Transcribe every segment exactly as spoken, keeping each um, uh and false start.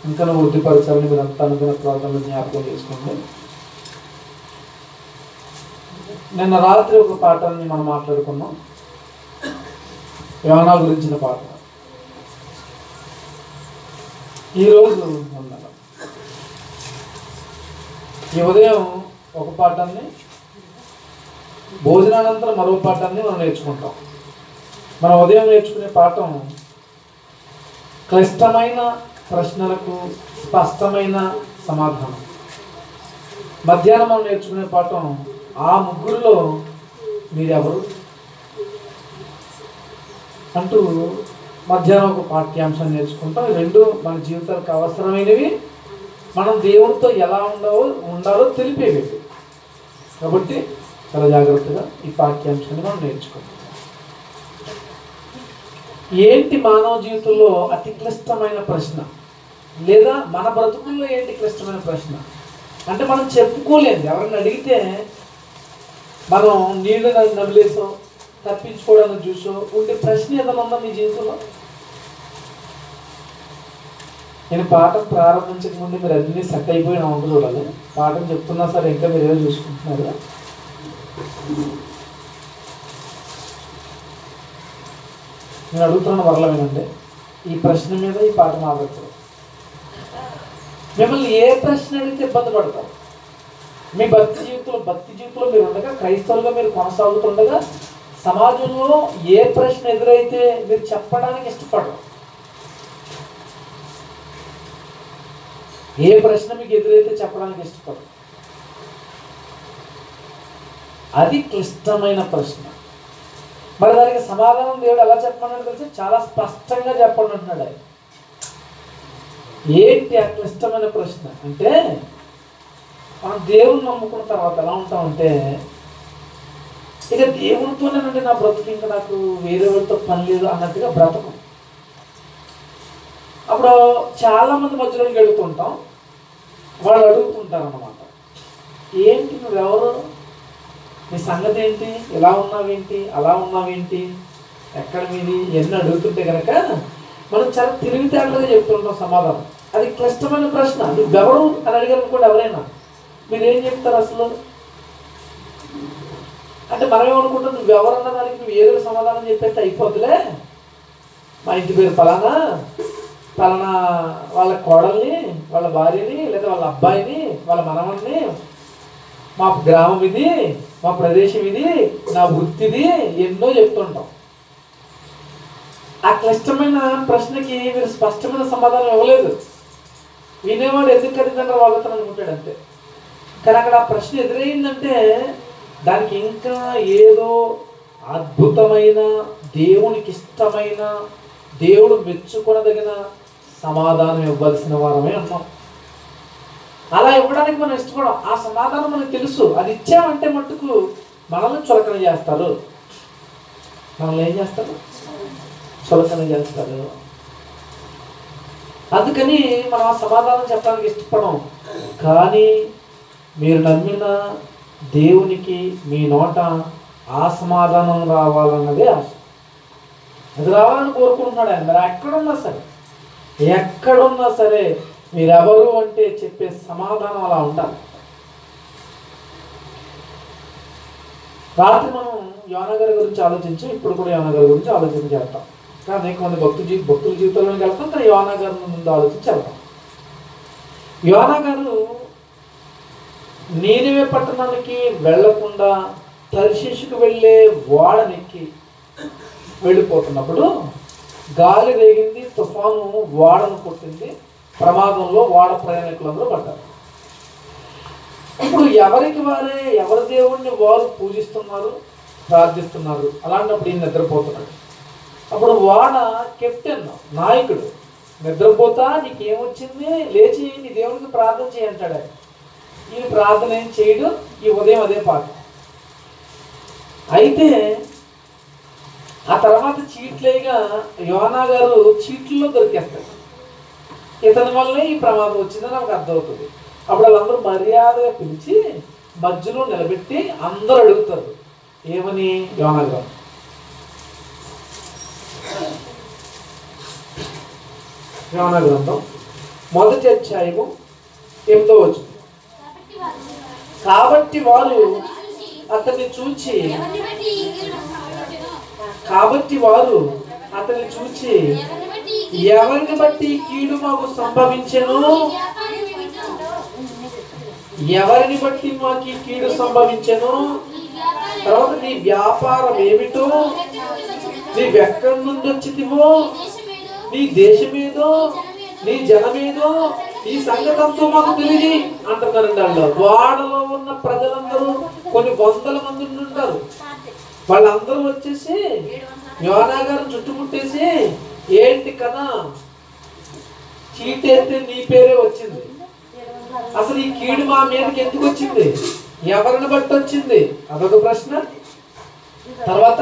ఇంకా నువ్వు వృద్ధిపరచాలని మీరు అంతా అనుకున్న ప్రార్థనలు జ్ఞాపకం చేసుకోండి. నిన్న రాత్రి ఒక పాఠాన్ని మనం మాట్లాడుకున్నాం, యోనా గురించిన పాట. ఈరోజు ఉండాలి. ఈ ఉదయం ఒక పాఠాన్ని, భోజనానంతరం మరో పాఠాన్ని మనం నేర్చుకుంటాం. మనం ఉదయం నేర్చుకునే పాఠం క్లిష్టమైన ప్రశ్నలకు స్పష్టమైన సమాధానం. మధ్యాహ్నం మనం నేర్చుకునే పాఠం ఆ ముగ్గురులో మీరెవరు అంటూ మధ్యాహ్నం ఒక పాఠ్యాంశాన్ని నేర్చుకుంటాం. ఈ రెండు మన జీవితాలకు అవసరమైనవి, మనం దేవుడితో ఎలా ఉండాలో ఉండాలో తెలిపేవి. కాబట్టి చాలా జాగ్రత్తగా ఈ పాఠ్యాంశాన్ని మనం నేర్చుకుంటాం. ఏంటి మానవ జీవితంలో అతి క్లిష్టమైన ప్రశ్న, లేదా మన బ్రతుకుల్లో ఏంటి క్లిష్టమైన ప్రశ్న అంటే మనం చెప్పుకోలేదు. ఎవరైనా అడిగితే మనం నీళ్ళు నమిలేసో తప్పించుకోవడానికి చూసో ఉండే ప్రశ్న ఏదైనా ఉందా మీ జీవితంలో? నేను పాఠం ప్రారంభించక ముందు మీరు అన్నీ సెట్ అయిపోయి నా వంట చూడాలి. పాఠం చెప్తున్నా సరే ఇంకా మీరు ఏదో చూసుకుంటున్నారు. నేను అడుగుతున్న వరలమేనండి, ఈ ప్రశ్న మీద ఈ పాఠం ఆధారపడదు. మిమ్మల్ని ఏ ప్రశ్న అడిగితే ఇబ్బంది పడతారు? మీ భక్తి జీవితంలో భక్తి జీవితంలో మీరు ఉండగా, క్రైస్తవులుగా మీరు కొనసాగుతుండగా, సమాజంలో ఏ ప్రశ్న ఎదురైతే మీరు చెప్పడానికి ఇష్టపడరు? ఏ ప్రశ్న మీకు ఎదురైతే చెప్పడానికి ఇష్టపడరు? అది క్లిష్టమైన ప్రశ్న. మరి దానికి సమాధానం దేవుడు ఎలా చెప్పమన్నాడు తెలిసి చాలా స్పష్టంగా చెప్పండి అంటున్నాడు ఆయన. ఏంటి ఆ క్లిష్టమైన ప్రశ్న అంటే, మనం దేవుని నమ్ముకున్న తర్వాత ఎలా ఉంటామంటే, ఇక దేవునితోనేనంటే నా బ్రతుకు, ఇంకా నాకు వేరే వాళ్ళతో పని లేదు అన్నట్టుగా బ్రతకం. అప్పుడు చాలామంది మధ్యలోకి వెళుతుంటాం, వాళ్ళు అడుగుతుంటారు అన్నమాట, ఏంటి నువ్వెవరు, నీ సంగతి ఏంటి, ఎలా ఉన్నావేంటి, అలా ఉన్నావేంటి, ఎక్కడ మీది, ఎన్ని అడుగుతుంటే కనుక మనం చాలా తిరిగితేటలుగా చెప్తుంటాం సమాధానం. అది క్లిష్టమైన ప్రశ్న. నువ్వెవరు అని అడిగారు అనుకోండి, ఎవరైనా మీరేం చెప్తారు అసలు అంటే, మనం ఏమనుకుంటాం, నువ్వెవరు అన్న దానికి నువ్వు ఏదో సమాధానం చెప్పేస్తే అయిపోద్దులే, మా ఇంటి పేరు పలానా, పలానా వాళ్ళ కోడల్ని, వాళ్ళ భార్యని, లేదా వాళ్ళ అబ్బాయిని, వాళ్ళ మనవన్ని, మా గ్రామం ఇది, మా ప్రదేశం ఇది, నా వృత్తిది, ఎన్నో చెప్తుంటాం. ఆ క్లిష్టమైన ప్రశ్నకి మీరు స్పష్టమైన సమాధానం ఇవ్వలేదు. వినేవాడు ఎందుకు అడిగిందంటే వాళ్ళతో అనుకుంటాడు అంతే. కానీ అక్కడ ఆ ప్రశ్న ఎదురైందంటే దానికి ఇంకా ఏదో అద్భుతమైన, దేవునికి ఇష్టమైన, దేవుడు మెచ్చుకొనదగిన సమాధానం ఇవ్వాల్సిన వారమే ఉన్నాం. అలా ఇవ్వడానికి మనం ఇష్టపడం. ఆ సమాధానం మనకు తెలుసు, అది ఇచ్చామంటే మట్టుకు మనల్ని చులకన చేస్తారు. మనల్ని ఏం చేస్తారు? చులకన చేస్తారు. అందుకని మనం ఆ సమాధానం చెప్పడానికి ఇష్టపడం. కానీ మీరు నమ్మిన దేవునికి మీ నోట ఆ సమాధానం రావాలన్నదే ఆశ. అది రావాలని కోరుకుంటున్నాడు ఆయన. మరి ఎక్కడున్నా సరే, ఎక్కడున్నా సరే మీరెవరు అంటే చెప్పే సమాధానం అలా ఉండాలి. రాత్రి మనం యోనా గారి గురించి ఆలోచించి, ఇప్పుడు కూడా యోనా గారి గురించి ఆలోచన చేస్తాం. కానీ కొంత భక్తు జీ భక్తుల జీవితంలోకి వెళ్తాం, కానీ యోనా గారి ముందు ఆలోచించి వెళ్తాం. యోనా గారు నీనివే పట్టణానికి వెళ్లకుండా తర్షీషుకు వెళ్ళే ఓడనెక్కి వెళ్ళిపోతున్నప్పుడు గాలి రేగింది, తుఫాను ఓడను కొట్టింది, ప్రమాదంలో ఓడ ప్రయాణికులందరూ పడ్డారు. ఇప్పుడు ఎవరికి వారే ఎవరి దేవుణ్ణి వారు పూజిస్తున్నారు, ప్రార్థిస్తున్నారు. అలాంటప్పుడు ఈయన నిద్రపోతున్నాడు. అప్పుడు ఓడ కెప్టెన్, నాయకుడు నిద్రపోతా, నీకేమొచ్చింది, లేచి నీ దేవునికి ప్రార్థన చేయంటాడు ఆయన. ఈ ప్రార్థన ఏం చేయడు. ఈ ఉదయం అదే పాట. అయితే ఆ తర్వాత చీట్లేగా యోనా గారు చీట్లలో దొరికేస్తాడు. ఇతని వల్లే ఈ ప్రమాదం వచ్చిందని నాకు అర్థమవుతుంది. అప్పుడు వాళ్ళందరూ మర్యాదగా పిలిచి మధ్యలో నిలబెట్టి అందరూ అడుగుతారు, ఏమని? యోనా గారు యోనా గ్రంథం మొదటి అధ్యాయము ఎనిమిదో వచనం. కాబట్టి వారు అతన్ని చూచి కాబట్టి వారు అతన్ని చూచి ఎవరిని బట్టి కీడు మాకు సంభవించెను, ఎవరిని బట్టి మాకు ఈ కీడు సంభవించెను, తర్వాత నీ వ్యాపారం ఏమిటో, నీవెక్కడి నుండి వచ్చితివో, నీ దేశమేదో, నీ జనమేదో, ఈ సంగతంతో మాకు తెలియదు అంటున్నారండి. వాళ్ళు వాడలో ఉన్న ప్రజలందరూ కొన్ని వందల మంది ఉంటారు. వాళ్ళందరూ వచ్చేసి యోనా గారిని చుట్టుముట్టేసి, ఏంటి కదా చీటేస్తే నీ పేరే వచ్చింది, అసలు ఈ కీడు మా మీదకి ఎందుకు వచ్చింది, ఎవరిని బట్టి వచ్చింది, అదొక ప్రశ్న. తర్వాత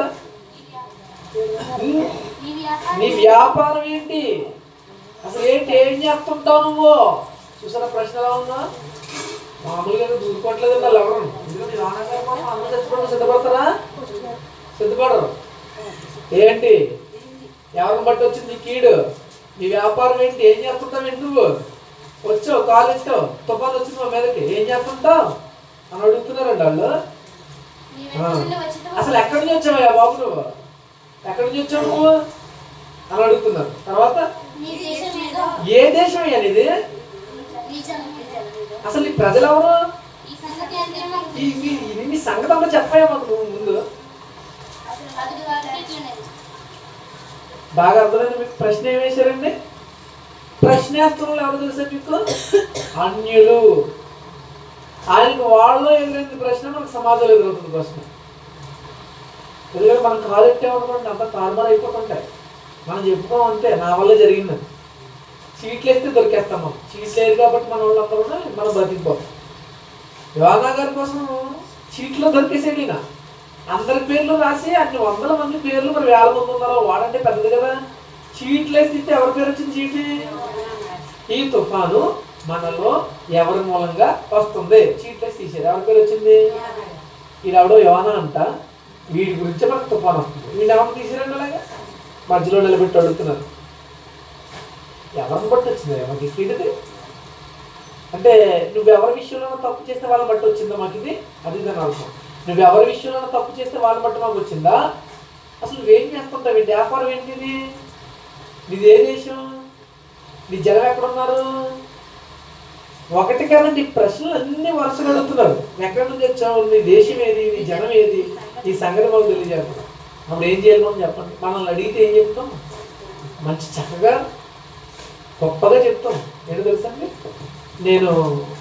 నీ వ్యాపారం ఏంటి, అసలు ఏంటి, ఏం చేస్తుంటావు నువ్వు. చూసారా ప్రశ్న ఎలా ఉందా? మామూలుగా దూరుకోవట్లేదు వాళ్ళు ఎవరు. ఎందుకంటే యోనాగారి కోసం అందరూ చచ్చిపోవడం సిద్ధపడతారా? సిద్ధపడరు. ఏంటి, ఎవరిని బట్టి వచ్చింది కీడు, నీ వ్యాపారం ఏంటి, ఏం చేస్తుంటావు ఏంటి, నువ్వు వచ్చావు కాలేజ్తో తుఫాను వచ్చింది మా మీదకి, ఏం చేస్తుంటావు అని అడుగుతున్నారండి వాళ్ళు. అసలు ఎక్కడి నుంచి వచ్చావయ్యా బాబు, నువ్వు ఎక్కడి నుంచి వచ్చావు నువ్వు అని అడుగుతున్నారు. తర్వాత ఏ దేశం అయ్యా ఇది, అసలు ఈ ప్రజలు ఎవరు, నీ సంగతి అంతా చెప్పాయా మాకు నువ్వు ముందు. బాగా అర్థమైంది మీకు. ప్రశ్న ఏం వేశారండి, ప్రశ్నేస్తున్నారు ఎవరు తెలుసా మీకు, అన్యులు. ఆయనకు వాళ్ళు ఎదురైంది ప్రశ్న, మనకు సమాజంలో ఎదురవుతుంది ప్రశ్న. ఎందుకంటే మనం కాలు ఎట్టామనుకోండి అంత తారుమారు అయిపోతుంటాయి. మనం చెప్పుకోం అంతే, నా వల్ల జరిగిందని. చీట్లు వేస్తే దొరికేస్తాం మనం, చీట్లు లేదు కాబట్టి మన వాళ్ళందరూ మనం బతికిపోతాం. యోనా గారి కోసం చీట్లో దొరికేసేది ఈయన. అందరి పేర్లు రాసి అన్ని వందల మంది పేర్లు, మరి వేల మంది ఉన్నారో, వాడంటే పెద్దది కదా. చీట్లు వేస్తే ఎవరి పేరు వచ్చింది చీటి, ఈ తుఫాను మనలో ఎవరి మూలంగా వస్తుంది, చీట్లు వేసి తీసేది ఎవరి పేరు వచ్చింది, ఈడెవడో యోనా అంట, వీడి గురించి మనకు తుఫాను వస్తుంది. వీడిని ఎవరు తీసిరండి అలాగా మధ్యలో నిలబెట్టి అడుగుతున్నారు. ఎవరిని బట్టి వచ్చింది మాకు ఈ కీడుది అంటే, నువ్వు ఎవరి విషయంలో తప్పు చేస్తే వాళ్ళని బట్టి వచ్చిందా మాకు ఇది, అది దాని అర్థం. నువ్వు ఎవరి విషయంలో తప్పు చేస్తే వాళ్ళని బట్టి మాకు వచ్చిందా, అసలు నువ్వేం చేస్తుంటావు, నీ వ్యాపారం ఏంటిది, నీది ఏ దేశం, నీ జనం ఎక్కడున్నారు. ఒకటి కాదండి, ప్రశ్నలు అన్ని వరుసగా అడుగుతున్నారు. ఎక్కడి నుంచి వచ్చావు, నీ దేశం ఏది, నీ జనం ఏది, ఈ సంగతి మాకు తెలియజేస్తున్నాం. మనం ఏం చేయాలి మనం చెప్పండి. మనల్ని అడిగితే ఏం చెప్తాం, మంచి చక్కగా గొప్పగా చెప్తాం. ఏంటో తెలుసండి, నేను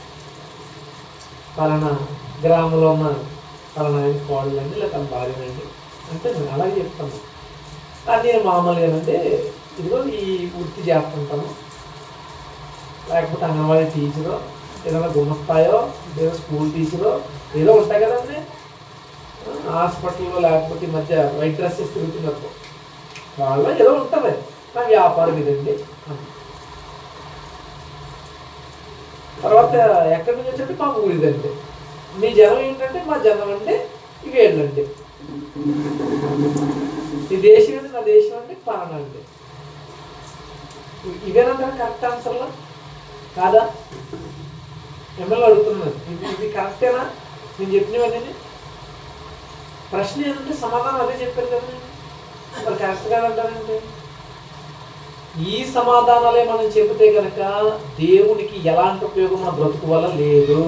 పలానా గ్రామంలో ఉన్న పలానా కోడలండి లేదా తన భార్యనండి అంటే నేను అలాగే చెప్తాను. అది నేను మామూలుగా అంటే ఇదిగో ఈ వృత్తి చేస్తుంటాను, లేకపోతే అంగన్వాడీ టీచరో, ఏదైనా గుమస్తాయో, ఏదో స్కూల్ టీచరో ఏదో ఉంటాయి కదండి, హాస్పిటల్లో లేకపోతే ఈ మధ్య వైట్ డ్రెస్సెస్ తిరుగుతున్నారు వాళ్ళ ఏదో ఉంటుంది, నా వ్యాపారం ఇదండి. తర్వాత ఎక్కడి నుంచి వచ్చంటే మా ఊరిదండి, మీ జనం ఏంటంటే మా జనం అంటే ఇవి ఏంటంటే, ఈ దేశం ఏంటి నా దేశం అంటే పలానా అండి. ఇవేనంటారా కరెక్ట్ ఆన్సర్లో కాదా? మిమ్మల్ని అడుగుతున్నాను, ఇది ఇది కరెక్టేనా నేను చెప్పినవన్నీ? ప్రశ్న ఏంటంటే సమాధానం అదే చెప్పాను కదా, మరి కరెక్ట్ కాదంటారంటే ఈ సమాధానాలే మనం చెబితే కనుక దేవునికి ఎలాంటి ఉపయోగం మన బ్రతుకు వల్ల లేదు.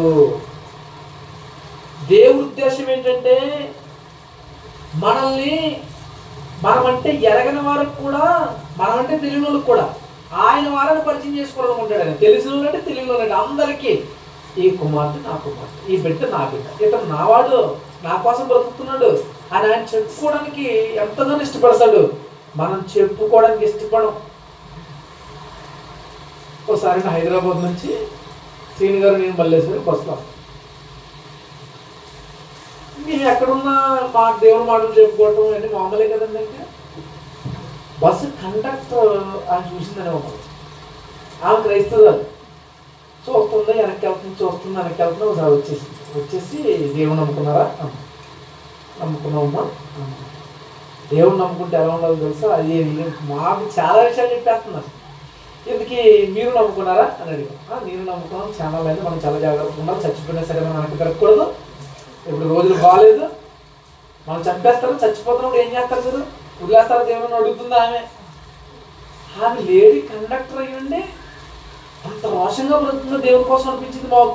దేవుడి ఉద్దేశం ఏంటంటే మనల్ని మనమంటే ఎరగని వారికి కూడా, మనమంటే తెలియని వాళ్ళకి కూడా ఆయన వారిని పరిచయం చేసుకోవాలనుకుంటాడు. ఆయన తెలిసిన వాళ్ళంటే తెలియని వాళ్ళంటే అందరికీ ఈ కుమార్తె నా కుమార్తె, ఈ బిడ్డ నా బిడ్డ, ఇతను నావాడు, నా కోసం బ్రతుకుతున్నాడు అని ఆయన చెప్పుకోవడానికి ఎంతగానో ఇష్టపడతాడు. మనం చెప్పుకోవడానికి ఇష్టపడం. ఒకసారి హైదరాబాద్ నుంచి శ్రీని గారు నేను మల్లేశ్వరి బస్సులో, మేము ఎక్కడున్నా మా దేవుని మాటలు చెప్పుకోవటం అన్నీ మామూలే కదండి. అంటే బస్సు కండక్టర్ ఆయన చూసిందని ఒక ఆమె క్రైస్తవురాలు, చూస్తుంది వెనక్కి వెళ్తుంది, చూస్తుంది వెనక్కి వెళ్తుంది. ఒకసారి వచ్చేసి వచ్చేసి దేవుని నమ్ముకున్నారా, నమ్ముకున్నామమ్మా, దేవుని నమ్ముకుంటే ఎలా ఉండాలో తెలుసా, అది మాకు చాలా విషయాలు చెప్పేస్తున్నారు. ఎందుకు మీరు నమ్ముకున్నారా అని అడిగాం. నేను నమ్ముకున్నాం, ఛానల్ అయితే మనం చాలా జాగ్రత్తగా ఉన్నాం, చచ్చిపోయినా సరే మనం వెనక్కి తిరగకూడదు, ఇప్పుడు రోజులు బాగాలేదు, మనం చంపేస్తారు, చచ్చిపోతున్నప్పుడు ఏం చేస్తారు మీరు, వదిలేస్తారా దేవుని అడుగుతుందా ఆమె. ఆమె లేడీ కండక్టర్ అయ్యండి అంత రోషంగా బ్రతుకుందో దేవుని కోసం అనిపించింది మాకు.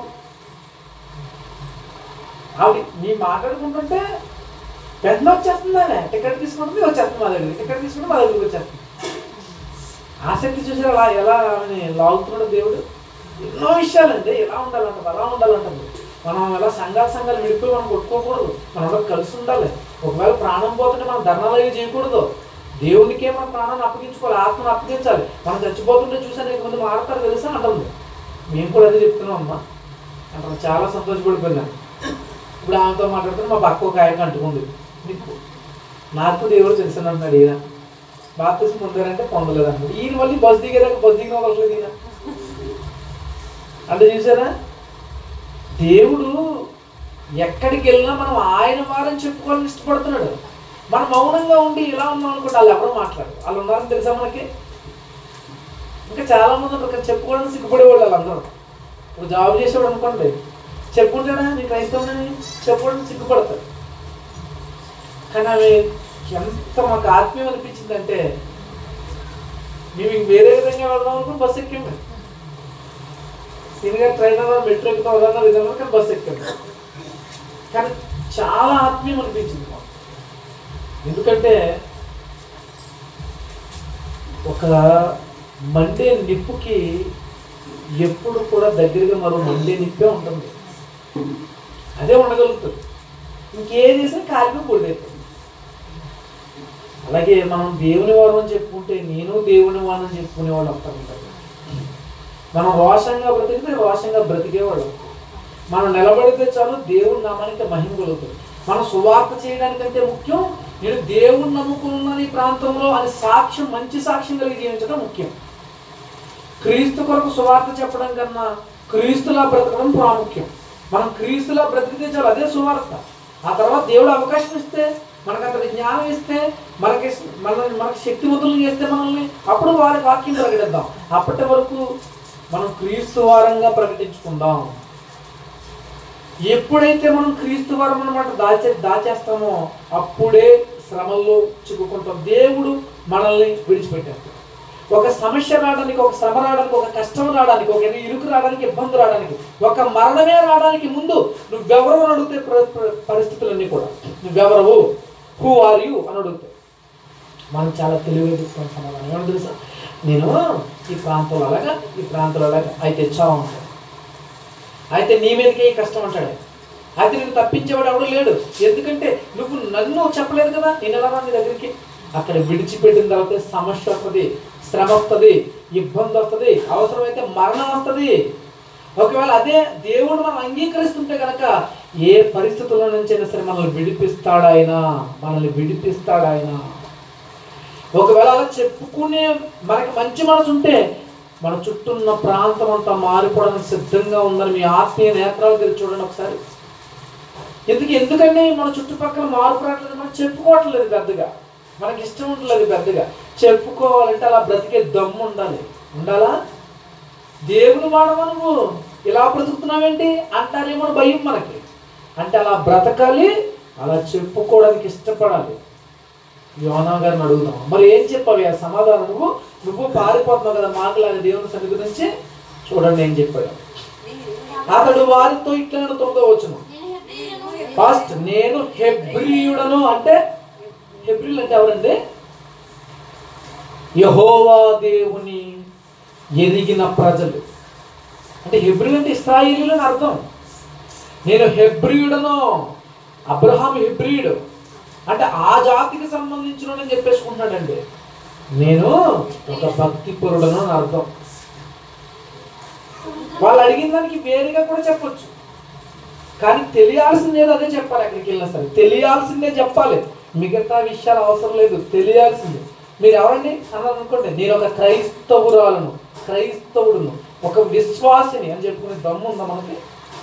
ఆవిడ మీ మాట్లాడుకుంటుంటే వెంటనే వచ్చేస్తుంది, ఆమె టికెట్ తీసుకుంటుంది వచ్చేస్తుంది మా దగ్గర, టికెట్ తీసుకుంటే మా దగ్గరికి వచ్చేస్తుంది. ఆసక్తి చూసారు అలా ఎలా ఆమెని లాగుతున్నాడు దేవుడు. ఎన్నో విషయాలండి, ఎలా ఉండాలంటారు అలా ఉండాలంటారు. మనం ఎలా సంఘాలు సంఘాలు విడిపోయి మనం కొట్టుకోకూడదు, మనం కలిసి ఉండాలి. ఒకవేళ ప్రాణం పోతుంటే మనం ధర్నాలు చేయకూడదు, దేవునికే మన ప్రాణాన్ని అప్పగించుకోవాలి, ఆత్మను అప్పగించాలి. మనం చచ్చిపోతుంటే చూసాను కొంతమంది మాడతారు తెలుసా అంటుంది. మేము కూడా అదే చెప్తున్నాం అమ్మా అంటారు. చాలా సంతోషపడిపోయినాను. ఇప్పుడు ఆమెతో మాట్లాడుతున్నా మా పక్క ఒక ఆయన అంటుకుంది, నీకు నాకు దేవుడు తెలుసు అంటున్నాడు. ఈయన బాప్తిసం పొందారంటే పొందలేదు అన్నాడు. ఈయన మళ్ళీ బస్ దిగారాక బస్ దిగిన వదలలేదు ఈయన అంటే. చూసారా, దేవుడు ఎక్కడికి వెళ్ళినా మనం ఆయన వారని చెప్పుకోవాలని ఇష్టపడుతున్నాడు. మనం మౌనంగా ఉండి ఇలా ఉన్నాం అనుకోండి, వాళ్ళు ఎవరో మాట్లాడు, వాళ్ళు ఉన్నారని తెలుసా మనకి. ఇంకా చాలా మంది ఉంటారు చెప్పుకోవడానికి సిగ్గుపడేవాళ్ళు వాళ్ళందరూ. ఇప్పుడు జాబ్ చేసేవాడు అనుకోండి, చెప్పుకుంటాడా నీ క్రైస్తవుని చెప్పుకోవడానికి సిగ్గుపడతాడు. కానీ ఆమె ఎంత మాకు ఆత్మీయం అనిపించిందంటే, మేము ఇంక వేరే విధంగా వెళ్దాం అనుకుని బస్సు ఎక్కాము. సీనియర్ ట్రైనర్ మెట్రో ఎక్కుతాం వదన్నా విధంగా కానీ బస్సు ఎక్కాము. కానీ చాలా ఆత్మీయం అనిపించింది మాకు. ఎందుకంటే ఒక మండే నిప్పుకి ఎప్పుడు కూడా దగ్గరగా మరో మండే నిప్పే ఉంటుంది, అదే ఉండగలుగుతుంది. ఇంకేం చేసినా కాలిపోయి పొడిదైపోతుంది. అలాగే మనం దేవుని వారం అని చెప్పుకుంటే నేను దేవుని వారం అని చెప్పుకునే వాళ్ళు వస్తారు ఉంటారు. మనం రోషంగా బ్రతికితే రోషంగా బ్రతికేవాళ్ళు. మనం నిలబడితే చాలు దేవుని నామానికి మహిమ కలుగుతుంది. మనం సువార్త చేయడానికంటే ముఖ్యం నేను దేవుని నమ్ముకున్నాను ఈ ప్రాంతంలో అని సాక్ష్యం, మంచి సాక్ష్యం కలిగి జీవించడం ముఖ్యం. క్రీస్తు కొరకు సువార్త చెప్పడం కన్నా క్రీస్తులా బ్రతకడం ప్రాముఖ్యం. మనం క్రీస్తులా బ్రతికితే చాలు, అదే సువార్త. ఆ తర్వాత దేవుడు అవకాశం ఇస్తే, మనకు అంతటి జ్ఞానం ఇస్తే, మనకి మనల్ని మనకి శక్తివంతులు చేస్తే మనల్ని, అప్పుడు వారి వాక్యం ప్రకటిద్దాం. అప్పటి వరకు మనం క్రీస్తు వారంగా ప్రకటించుకుందాం. ఎప్పుడైతే మనం క్రీస్తు వారం అన్నమాట దాచే దాచేస్తామో అప్పుడే శ్రమల్లో చిక్కుకుంటాం. దేవుడు మనల్ని విడిచిపెట్టేస్తాడు. ఒక సమస్య రావడానికి, ఒక శ్రమ రావడానికి, ఒక కష్టం రావడానికి, ఒక ఇరుకు రావడానికి, ఇబ్బంది రావడానికి, ఒక మరణమే రావడానికి ముందు నువ్వెవరు అని అడిగితే పరిస్థితులన్నీ కూడా నువ్వెవరవు, హూ ఆర్ యూ అని అడుగుతావు. మనం చాలా తెలివిగా చెప్తాం సమాధానం. ఏమన్నా తెలుసా, నేను ఈ ప్రాంతంలో అలాగా, ఈ ప్రాంతంలో అలాగా, అయితే చావు అంటాడు. అయితే నీ మీదకే ఈ కష్టం అంటాడు. అయితే నేను తప్పించేవాడు ఎవడు లేడు, ఎందుకంటే నువ్వు నన్ను చెప్పలేదు కదా, నేను ఎలా నీ దగ్గరికి. అక్కడ విడిచిపెట్టిన తర్వాత సమస్య వస్తుంది, శ్రమ వస్తుంది, ఇబ్బంది వస్తుంది, అవసరమైతే మరణం వస్తుంది. ఒకవేళ అదే దేవుడు మనం అంగీకరిస్తుంటే కనుక ఏ పరిస్థితుల్లో నుంచైనా సరే మనల్ని విడిపిస్తాడు ఆయన, మనల్ని విడిపిస్తాడు ఆయన. ఒకవేళ అలా చెప్పుకునే మనకి మంచి మనసు ఉంటే మన చుట్టూ ఉన్న ప్రాంతం అంతా మారిపోవడానికి సిద్ధంగా ఉందని మీ ఆత్మీయ నేత్రాలు తెరిచి చూడండి ఒకసారి. ఎందుకు ఎందుకంటే మన చుట్టుపక్కల మార్పు రావట్లేదు, మనం చెప్పుకోవట్లేదు పెద్దగా, మనకి ఇష్టం ఉండలేదు పెద్దగా. చెప్పుకోవాలంటే అలా బ్రతికే దమ్ము ఉండాలి. ఉండాలా? దేవుని వాడవా నువ్వు ఇలా బ్రతుకుతున్నావేంటి అంటారేమో భయం మనకి. అంటే అలా బ్రతకాలి, అలా చెప్పుకోవడానికి ఇష్టపడాలి. యోనా గారిని అడుగుదాం, మరి ఏం చెప్పావు ఆ సమాధానం? నువ్వు నువ్వు పారిపోతున్నావు కదా మాకులాగా దేవుని సన్నిధి నుంచి. చూడండి ఏం చెప్పాడు. అతడు వారితో ఇట్లా తొమ్మిదో వచ్చును. ఫస్ట్ నేను హెబ్రీయుడను అంటే, హెబ్రీలు అంటే ఎవరండి? యెహోవా దేవుని ఎరిగిన ప్రజలు. అంటే హెబ్రీలు అంటే ఇశ్రాయేలీయులు అని అర్థం. నేను హెబ్రీయుడను, అబ్రహాం హెబ్రీయుడు అంటే ఆ జాతికి సంబంధించిన చెప్పేసుకుంటున్నాడండి. నేను ఒక భక్తిపరుడను అని అర్థం. వాళ్ళు అడిగిన దానికి వేరేగా కూడా చెప్పొచ్చు, కానీ తెలియాల్సిందే అదే చెప్పాలి. ఎక్కడికి వెళ్ళినా సరే తెలియాల్సిందే చెప్పాలి, మిగతా విషయాలు అవసరం లేదు, తెలియాల్సిందే. మీరు ఎవరండి అన్నారు అనుకోండి, నేను ఒక క్రైస్తవురాలను, క్రైస్తవుడును, ఒక విశ్వాసిని అని చెప్పుకునే దమ్ము ఉందా మనకి?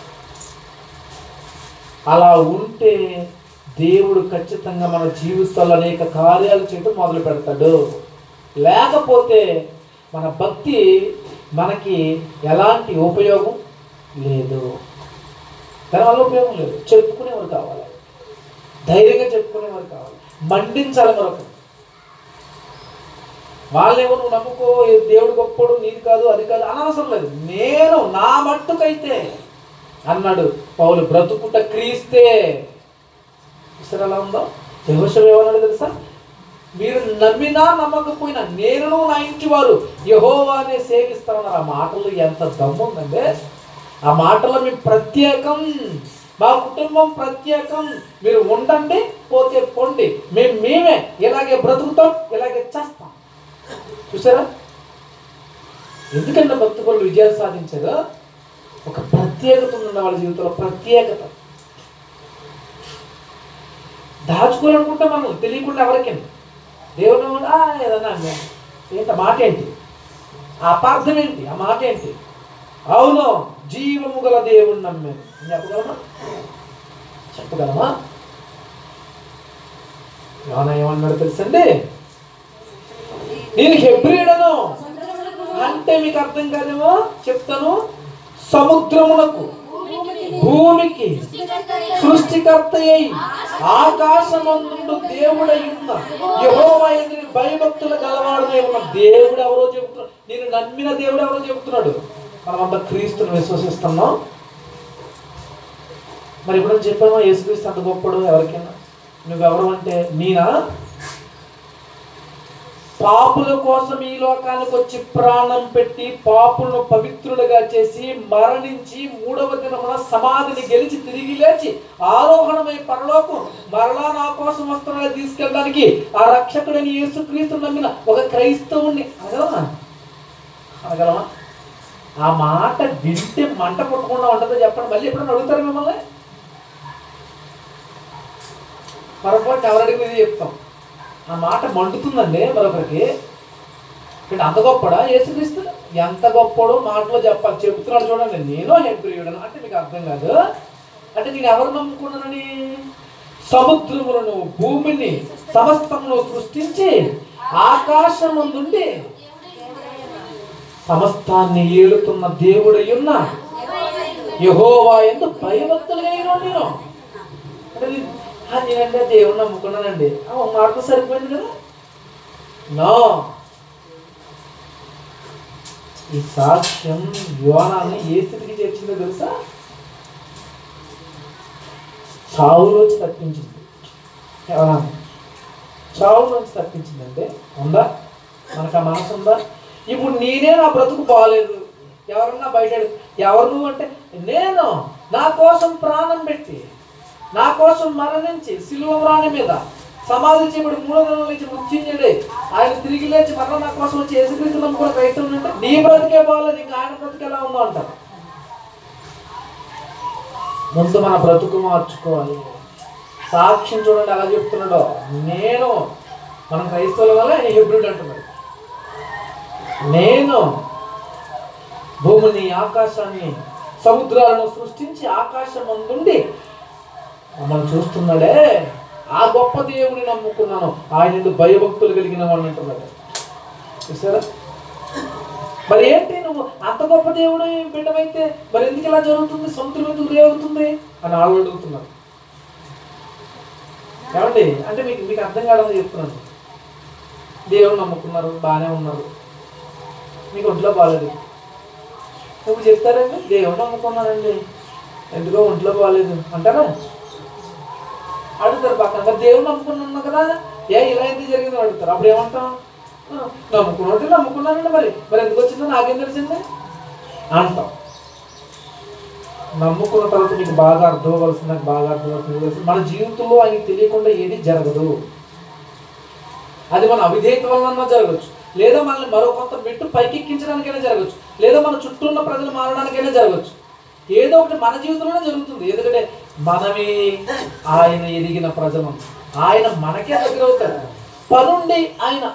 అలా ఉంటే దేవుడు ఖచ్చితంగా మన జీవితాల్లో అనేక కార్యాలు చేయడం మొదలు పెడతాడు. లేకపోతే మన భక్తి మనకి ఎలాంటి ఉపయోగం లేదు, దానివల్ల ఉపయోగం లేదు. చెప్పుకునేవారు కావాలి, ధైర్యంగా చెప్పుకునేవారు కావాలి, మండించాలి మరొకరు. వాళ్ళేమో నువ్వు నమ్ముకో, దేవుడు గొప్పడు, నీది కాదు అది కాదు అనవసరం లేదు, నేను నా మట్టుకైతే అన్నాడు పౌలు. బ్రతుకుట క్రీస్తే. చూసారు ఎలా ఉందో? యెహోషువ ఏమన్నాడు తెలుసా? మీరు నమ్మినా నమ్మకపోయినా నేను నా ఇంటి వారు యెహోవానే సేవిస్తా ఉన్నారు. ఆ మాటలు ఎంత దమ్ము ఉందంటే, ఆ మాటలో మేము ప్రత్యేకం, మా కుటుంబం ప్రత్యేకం, మీరు ఉండండి పోతే పొండి, మేము మేమే ఇలాగే బ్రతుకుతాం, ఇలాగే చేస్తాం. చూసారా ఎందుకంటే భక్తి పరులు విజయాలు సాధించారు? ఒక ప్రత్యేకత ఉంది వాళ్ళ జీవితంలో, ప్రత్యేకత. దాచుకోవాలనుకుంటే మనం తెలియకుండా ఎవరికైనా దేవుడు ఏదన్నా ఏంటి మాట ఏంటి, ఆ అపార్థం ఏంటి, ఆ మాట ఏంటి? అవును, జీవము గల దేవుడు నమ్మాను చెప్పగలమా? చెప్పగలమా? యోనా ఏమన్నాడు తెలుసండి? నేను హెబ్రీయుడను అంటే మీకు అర్థం కాదేమో, చెప్తాను. సముద్రమునకు భూమికి సృష్టికర్త అయి ఆకాశమందు దేవుడై ఉన్న యెహోవా యందు భయభక్తులు గలవాడునై ఉన్న దేవుడు ఎవరో చెబుతున్నాడు. నేను నమ్మిన దేవుడు ఎవరో చెబుతున్నాడు. మనమంతా క్రీస్తుని విశ్వసిస్తున్నాం. మరి ఇప్పుడు చెప్పామా యేసుక్రీస్తు అంత గొప్పడు? ఎవరికైనా నువ్వెవరు అంటే నేనా? పాపుల కోసం ఈ లోకానికి వచ్చి ప్రాణం పెట్టి పాపులను పవిత్రులుగా చేసి మరణించి మూడవ దినమున సమాధిని గెలిచి తిరిగి లేచి ఆరోహణమై పరలోకం మరలా నా కోసం వస్తున్నా తీసుకెళ్ళడానికి ఆ రక్షకుడని యేసుక్రీస్తు నమ్మిన ఒక క్రైస్తవుణ్ణి అనగలమా? అనగలమా? ఆ మాట వింటే మంట పుట్టకుండా ఉంటుందో చెప్పండి. మళ్ళీ ఎప్పుడైనా అడుగుతారు మిమ్మల్ని? పొరపాటు ఎవరు అడిగినది చెప్తాం. ఆ మాట మండుతుందండి మరొకరికి. అంటే అంత గొప్పడా యేసుక్రీస్తు? ఎంత గొప్పడో మాటలో చెప్పాలి. చెబుతున్నాడు చూడండి, నేను హెబ్రీయుడను అంటే మీకు అర్థం కాదు. అంటే నేను ఎవరు నమ్ముకున్నానని? సముద్రములను భూమిని సమస్తమును సృష్టించి ఆకాశం నుండి సమస్తాన్ని ఏలుతున్న దేవుడై ఉన్న యెహోవా యందు భయభక్తులుగా నేను. అంటే నేనంటే దేవుడు నమ్ముకున్నానండి, మాటతో సరిపోయింది కదా? నో. ఈ సాక్ష్యం యోనాని ఏ స్థితికి చేర్చిందో తెలుసా? చావులోంచి తప్పించింది. యోనాని చావులోంచి తప్పించిందంటే ఉందా? మనకు ఆ మనసు ఉందా? ఇప్పుడు నేనే నా బ్రతుకు బాగాలేదు, ఎవరన్నా బయట ఎవరు నువ్వు అంటే నేను నా కోసం ప్రాణం పెట్టి నా కోసం మరణించి సిలువ రాణి మీద సమాధి చేయబడి మూడో దినాల నుంచి మృత్యుంజయుడై ఆయన తిరిగి లేచి మరలా నా కోసం వచ్చి యేసుక్రీస్తు నమ్ముకున్న క్రైస్తవులు అంటే నీ బ్రతికే బాగాలేదు, ఇంకా ఆయన బ్రతికి ఎలా ఉందో అంటారు. ముందు మన బ్రతుకు మార్చుకోవాలి. సాక్ష్యం చూడండి ఎలా చెప్తున్నాడో. నేను మనం క్రైస్తవుల వల్ల హెబ్రీయుడు అంటున్నాడు. నేను భూమిని ఆకాశాన్ని సముద్రాలను సృష్టించి ఆకాశం ముందుండి మమ్మల్ని చూస్తున్నాడే, ఆ గొప్ప దేవుని నమ్ముకున్నాను, ఆయన భయభక్తులు కలిగిన వాడిని అంటున్నాడు. చూసారా? మరి ఏంటి నువ్వు అంత గొప్ప దేవుడు బిడ్డమైతే మరి ఎందుకు ఇలా జరుగుతుంది, సముద్రం ఎందుకు రేగుతుంది అని వాళ్ళు అడుగుతున్నారు. ఏమండి అంటే మీకు మీకు అర్థం కాదని చెప్తున్నాను. దేవుడు నమ్ముకున్నారు, బాగానే ఉన్నారు, మీకు ఒంట్లో బాగాలేదు. నువ్వు చెప్తారండి దేవుడు నమ్ముకున్నానండి ఎందుకో ఒంట్లో బాగాలేదు అంటారా? అడుగుతారు పక్కన. మరి దేవుడు నమ్ముకున్నా కదా, ఏ ఇలా ఎందుకు జరిగిందో అడుగుతారు. అప్పుడు ఏమంటాం? నమ్ముకున్నట్టు నమ్ముకున్నానండి, మరి మరి ఎందుకు వచ్చిందో నాకేం తెలిసింది అంటాం. నమ్ముకున్న తర్వాత మీకు బాగా అర్థం అవ్వాల్సింది, నాకు బాగా అర్థం అవ్వాల్సింది, మన జీవితంలో ఆయనకి తెలియకుండా ఏది జరగదు. అది మన అవిధేయత వలన జరగచ్చు, లేదా మనల్ని మరో కొంత మెట్టు పైకెక్కించడానికైనా జరగచ్చు, లేదా మన చుట్టూ ఉన్న ప్రజలు మారడానికైనా జరగచ్చు. ఏదో ఒకటి మన జీవితంలోనే జరుగుతుంది. ఎందుకంటే మనమే ఆయన ఎదిగిన ప్రజలు, ఆయన మనకే దగ్గర అవుతారు. పనుండి ఆయన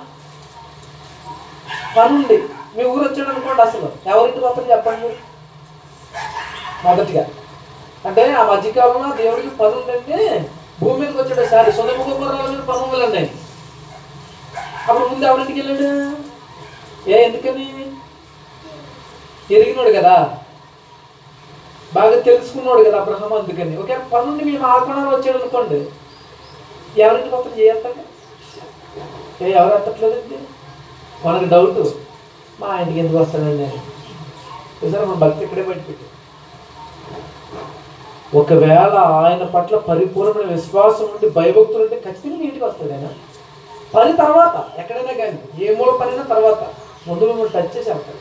పనుండి మీ ఊరు వచ్చాడు అనుకోండి, అసలు ఎవరింటికి వస్తారు చెప్పండి మొదటిగా? అంటే ఆ మధ్యకాలంలో దేవుడికి పని ఉందంటే భూమి మీదకి వచ్చాడు. సరే సొంత గుర్రాల మీద పనులు ఉన్నాయి. అప్పుడు ముందు ఎవరింటికి వెళ్ళాడు? ఏ ఎందుకని? ఎరిగినోడు కదా, బాగా తెలుసుకున్నాడు కదా అబ్రహాం, అందుకని. ఒకే పనుండి మేము ఆడుకున్నారు వచ్చాడు అనుకోండి, ఎవరింటికి వస్తాం చేస్తాడు? ఏ ఎవరు ఎత్తట్లేదండి? మనకు డౌట్, మా ఇంటికి ఎందుకు వస్తాడండి అని. చూసారా, మన భక్తి ఇక్కడే బయటపెట్టి. ఒకవేళ ఆయన పట్ల పరిపూర్ణమైన విశ్వాసం ఉండి భయభక్తులు ఉంటే ఖచ్చితంగా ఇంటికి వస్తాడు ఆయన. పని తర్వాత ఎక్కడైనా కానీ, ఏ మూల పనైనా తర్వాత, ముందు మనం టచ్ చేసి వెళ్తాడు.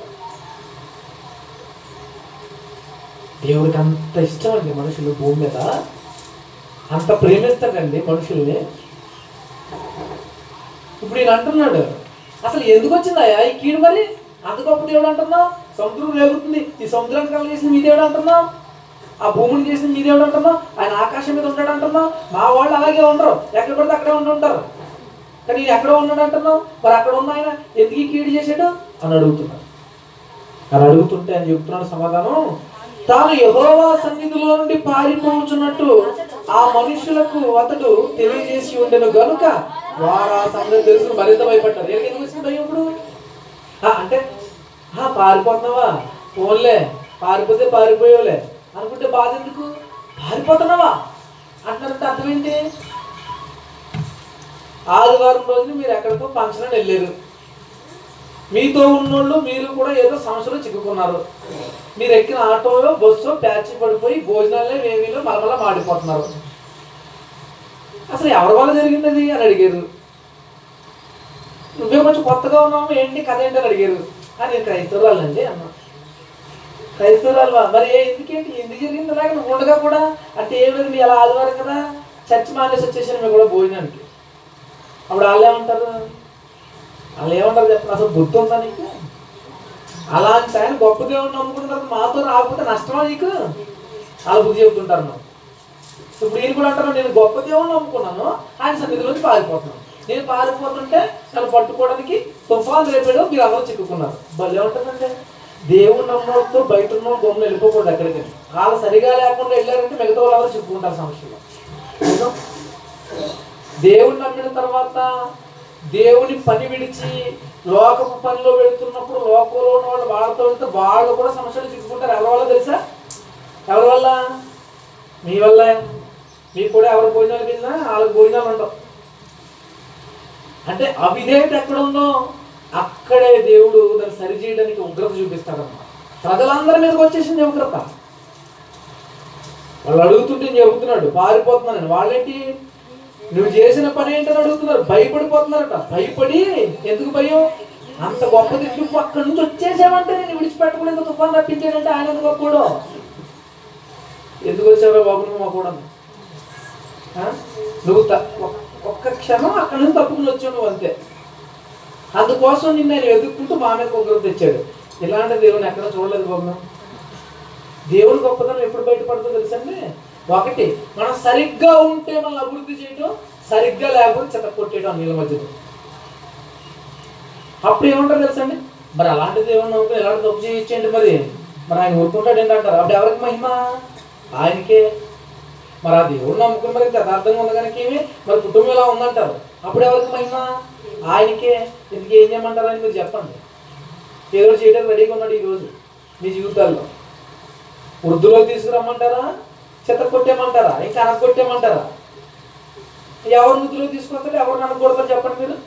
దేవుడికి అంత ఇష్టం అండి మనుషులు, భూమి మీద అంత ప్రేమిస్తాడండి మనుషుల్ని. ఇప్పుడు ఈయన అంటున్నాడు, అసలు ఎందుకు వచ్చిందయ్యా ఈ కీడు? మరి అంత గొప్ప దేవుడు అంటున్నావు, సముద్రం రేగుతుంది, ఈ సముద్రానికి కల చేసిన మీ దేవుడు అంటున్నావు, ఆ భూమిని చేసిన మీ దేవుడు అంటున్నావు, ఆయన ఆకాశం మీద ఉంటాడు అంటున్నావు. మా వాళ్ళు అలాగే ఉండరు, ఎక్కడ పడితే అక్కడే ఉండి ఉంటారు, కానీ ఎక్కడ ఉన్నాడు అంటున్నావు. మరి అక్కడ ఉన్న ఆయన ఎందుకు ఈ కీడు చేశాడు అని అడుగుతున్నాడు. అని అడుగుతుంటే ఆయన చెప్తున్నాడు సమాధానం, తాను యెహోవా సన్నిధిలో నుండి పారిపోవచ్చున్నట్టు ఆ మనుషులకు అతడు తెలియజేసి ఉండెను గనుక వారు ఆ సంగతి తెలుసుకుని మరింత భయపడ్డారు. ఎందుకు వచ్చిన భయం ఇప్పుడు? అంటే పారిపోతున్నావా, ఫోన్లే పారిపోతే పారిపోయేవులే అనుకుంటే బాధ ఎందుకు? పారిపోతున్నావా అంటున్నారంటే అర్థం ఏంటి? ఆదివారం రోజున మీరు ఎక్కడికో ఫంక్షన్ వెళ్ళారు, మీతో ఉన్నోళ్ళు మీరు కూడా ఏదో సమస్యలో చిక్కుకున్నారు, మీరు ఎక్కిన ఆటోలో బస్సు ప్యాచ్ పడిపోయి భోజనాలే వేమిలో మలమల మాడిపోతున్నారు. అసలు ఎవరి వల్ల జరిగింది అది అని అడిగారు. నువ్వే కొంచెం కొత్తగా ఉన్నావు, ఏంటి కథ ఏంటి అని అడిగారు. నేను క్రైస్తవురాలండి అన్నా. క్రైస్తవురాలు మరి ఎందుకేంటి, ఎందుకు జరిగింది అలాగే నువ్వు ఉండగా కూడా? అంటే ఏం లేదు, మీ అలా ఆదివారం కదా చర్చ్ మానేసి వచ్చేసాను మేము కూడా భోజనానికి. అప్పుడు వాళ్ళు ఏమంటారు? వాళ్ళు ఏమంటారు చెప్పండి, అసలు బుద్ధి ఉందా నీకు? అలాంటి ఆయన గొప్ప దేవుడిని నమ్ముకున్న తర్వాత మాతో రాకపోతే నష్టమా నీకు? వాళ్ళ బుద్ధి చెబుతుంటారు. మనం ఇప్పుడు ఈయన కూడా అంటారు, నేను గొప్ప దేవుడిని నమ్ముకున్నాను, ఆయన సన్నిధిలోంచి పారిపోతున్నాను. నేను పారిపోతుంటే నన్ను పట్టుకోవడానికి తుఫాన్ రేపాడు, మీరు అందరూ చిక్కుకున్నారు. భలే ఉంటుందంటే, దేవుడు నమ్మడంతో బయట ఉన్న బొమ్మలు వెళ్ళిపోకూడదు ఎక్కడికి. వాళ్ళు సరిగా లేకుండా వెళ్ళారంటే మిగతా వాళ్ళు ఎవరు చిక్కుకుంటారు సమస్యలో. దేవుడిని నమ్మిన తర్వాత దేవుని పని విడిచి లోకపు పనిలో వెళుతున్నప్పుడు లోకంలో ఉన్న వాళ్ళు వాళ్ళతో వెళ్తే వాళ్ళు కూడా సమస్యలు చిక్కుకుంటారు. ఎవరి వల్ల తెలుసా? ఎవరి వల్ల? మీ వల్ల. మీకు కూడా ఎవరు భోజనాలు వెళ్ళినా వాళ్ళకి భోజనాలు ఉండవు. అంటే అవిధేయత ఎక్కడ ఉందో అక్కడే దేవుడు దాన్ని సరిచేయడానికి ఉగ్రత చూపిస్తాడన్నమాట. ప్రజలందరి మీదకి వచ్చేసింది ఉగ్రత. వాళ్ళు అడుగుతుంటే నేను చెబుతున్నాడు పారిపోతున్నానని. వాళ్ళేంటి, నువ్వు చేసిన పని ఏంటని అడుగుతున్నారు, భయపడిపోతున్నారట. భయపడి, ఎందుకు భయం? అంత గొప్పది నువ్వు అక్కడి నుంచి వచ్చేసావంటే నేను విడిచిపెట్టకుండా ఎంత తుఫాన్ రప్పించాడంటే ఆయన ఎందుకు కూడా ఎందుకు వచ్చావో బాబు నువ్వు మా కూడా నువ్వు ఒక్క క్షణం అక్కడి నుంచి తప్పుకుని వచ్చావు నువ్వు, అంతే. అందుకోసం నిన్ను నేను ఎదుర్కొంటూ మా మీద ఉగ్రత తెచ్చాడు. ఇలాంటి దేవుని ఎక్కడ చూడలేదు బాబు. దేవుని గొప్పతనం ఎప్పుడు బయటపడుతుందో తెలుసండి. ఒకటి, మనం సరిగ్గా ఉంటే మనం అభివృద్ధి చేయటం, సరిగ్గా లేకపోతే చెత్త కొట్టేయడం నీళ్ళ మధ్యలో. అప్పుడు ఏమంటారు తెలుసండి, మరి అలాంటి దేవుని నమ్ముకుని ఎలాంటి తప్పు చేయించండి, మరి మరి ఆయన ఊరుకుంటాడు ఏంటంటారు. అప్పుడు ఎవరికి మహిమ? ఆయనకే. మరి ఆ దేవుడు నమ్ముకుని మరి యథార్థంగా ఉన్న కనుక ఏమి మరి కుటుంబం ఇలా ఉందంటారు. అప్పుడు ఎవరికి మహిమ? ఆయనకే. ఎందుకు ఏం చేయమంటారు అని మీరు చెప్పండి. ఏదో చేయడానికి రెడీగా ఉన్నాడు ఈరోజు మీ జీవితాల్లో. వృద్ధులో తీసుకురమ్మంటారా, చెత్త కొట్టేయమంటారా, ఇంకా అనగొట్టేయమంటారా? ఎవరు వృద్ధులో తీసుకొస్తారు, ఎవరు అనగొడతారు చెప్పండి మీరు.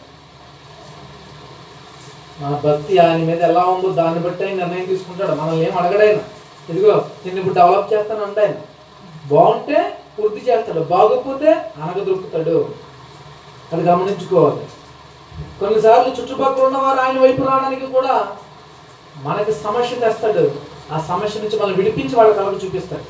మన భక్తి ఆయన మీద ఎలా ఉందో దాన్ని బట్టి ఆయన నిర్ణయం తీసుకుంటాడు. మనల్ని ఏం అడగడైనా, ఇదిగో నేను ఇప్పుడు డెవలప్ చేస్తాను అంటే ఆయన బాగుంటే వృద్ధి చేస్తాడు, బాగోకపోతే అనగ దొరుకుతాడు. అది గమనించుకోవాలి. కొన్నిసార్లు చుట్టుపక్కల ఉన్నవారు ఆయన వైపు రావడానికి కూడా మనకి సమస్య తెస్తాడు. ఆ సమస్య నుంచి మనం విడిపించి వాళ్ళ కళకు చూపిస్తాడు.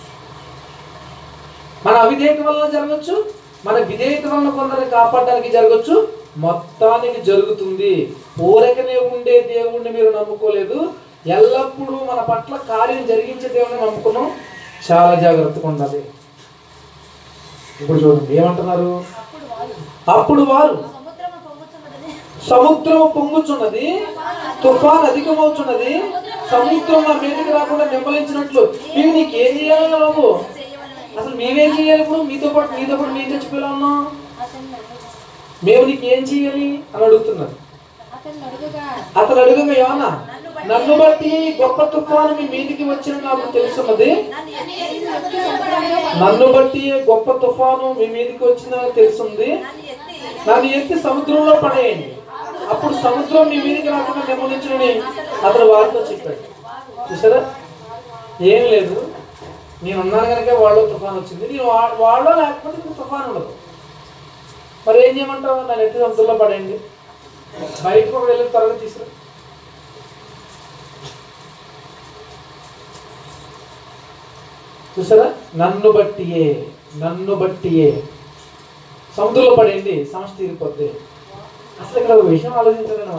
మన అవిధేయత వలన జరగచ్చు, మన విధేయత వలన కొందరిని కాపాడడానికి జరగచ్చు, మొత్తానికి జరుగుతుంది. ఊరకనే ఉండే దేవుణ్ణి మీరు నమ్ముకోలేదు, ఎల్లప్పుడూ మన పట్ల కార్యం జరిగించే దేవుణ్ణి నమ్ముకున్నాం. చాలా జాగ్రత్తగా ఉండాలి. ఇప్పుడు చూడండి ఏమంటున్నారు, అప్పుడు వారు సముద్రం పొంగుచున్నది, తుఫాన్ అధికమవుతున్నది, సముద్రం నా మీదకి రాకుండా నిమ్మలించినట్లు మేము నీకు ఏం చేయాలి బాబు? అసలు మేమేం చేయాలి? ఇప్పుడు మీతో పాటు మీతో పాటు మేము చచ్చిపోయేలా ఉన్నాం, మేము నీకు ఏం చేయాలి అని అడుగుతున్నారు. అతను అడుగుగా యోనా, నన్ను బట్టి గొప్ప తుఫాను మీ మీదికి వచ్చిన నాకు తెలుసున్నది. నన్ను బట్టి గొప్ప తుఫాను మీ మీదికి వచ్చిన తెలుసుంది. నన్ను ఎత్తి సముద్రంలో పడేయండి, అప్పుడు సముద్రం మీ మీదికి రాకుండా నెమ్మదించునని అతను వారితో చెప్పాడు. చూసారా, ఏం లేదు, నేనున్నాను కనుక వాళ్ళు తుఫాను వచ్చింది. నేను వాళ్ళలో లేకపోతే ఇంక తుఫాను ఉండదు. మరి ఏం చేయమంటావు? నన్ను ఎత్తి సముద్రంలో పడేయండి, బయటకు ఒక వెళ్ళి త్వరగా తీసుకురా. చూసారా, నన్ను బట్టియే నన్ను బట్టియే సముద్రంలో పడేయండి, సమస్య తీరిపోద్ది. అసలు ఇక్కడ ఒక విషయం ఆలోచించాలని,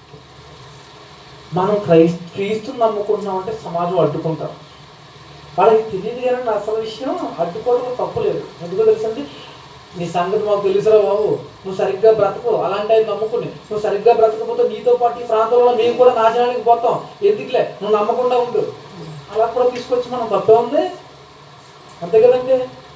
మనం క్రైస్తు క్రీస్తుని నమ్ముకుంటున్నామంటే సమాజం అడ్డుకుంటాం. వాళ్ళకి తెలియదు కానీ అసలు విషయం అడ్డుకోవడం తప్పులేదు. ఎందుకో తెలుసండి, నీ సంగతి మాకు తెలుసురా బాబు, నువ్వు సరిగ్గా బ్రతకు, అలాంటి ఆయన నమ్ముకుని నువ్వు సరిగ్గా బ్రతకపోతే నీతో పాటు ఈ ప్రాంతంలో మేము కూడా నాశనానికి పోతాం, ఎందుకులే నువ్వు నమ్మకుండా ఉండు, అలా కూడా తీసుకొచ్చి మనం తప్పే ఉంది. అంతే కదండి.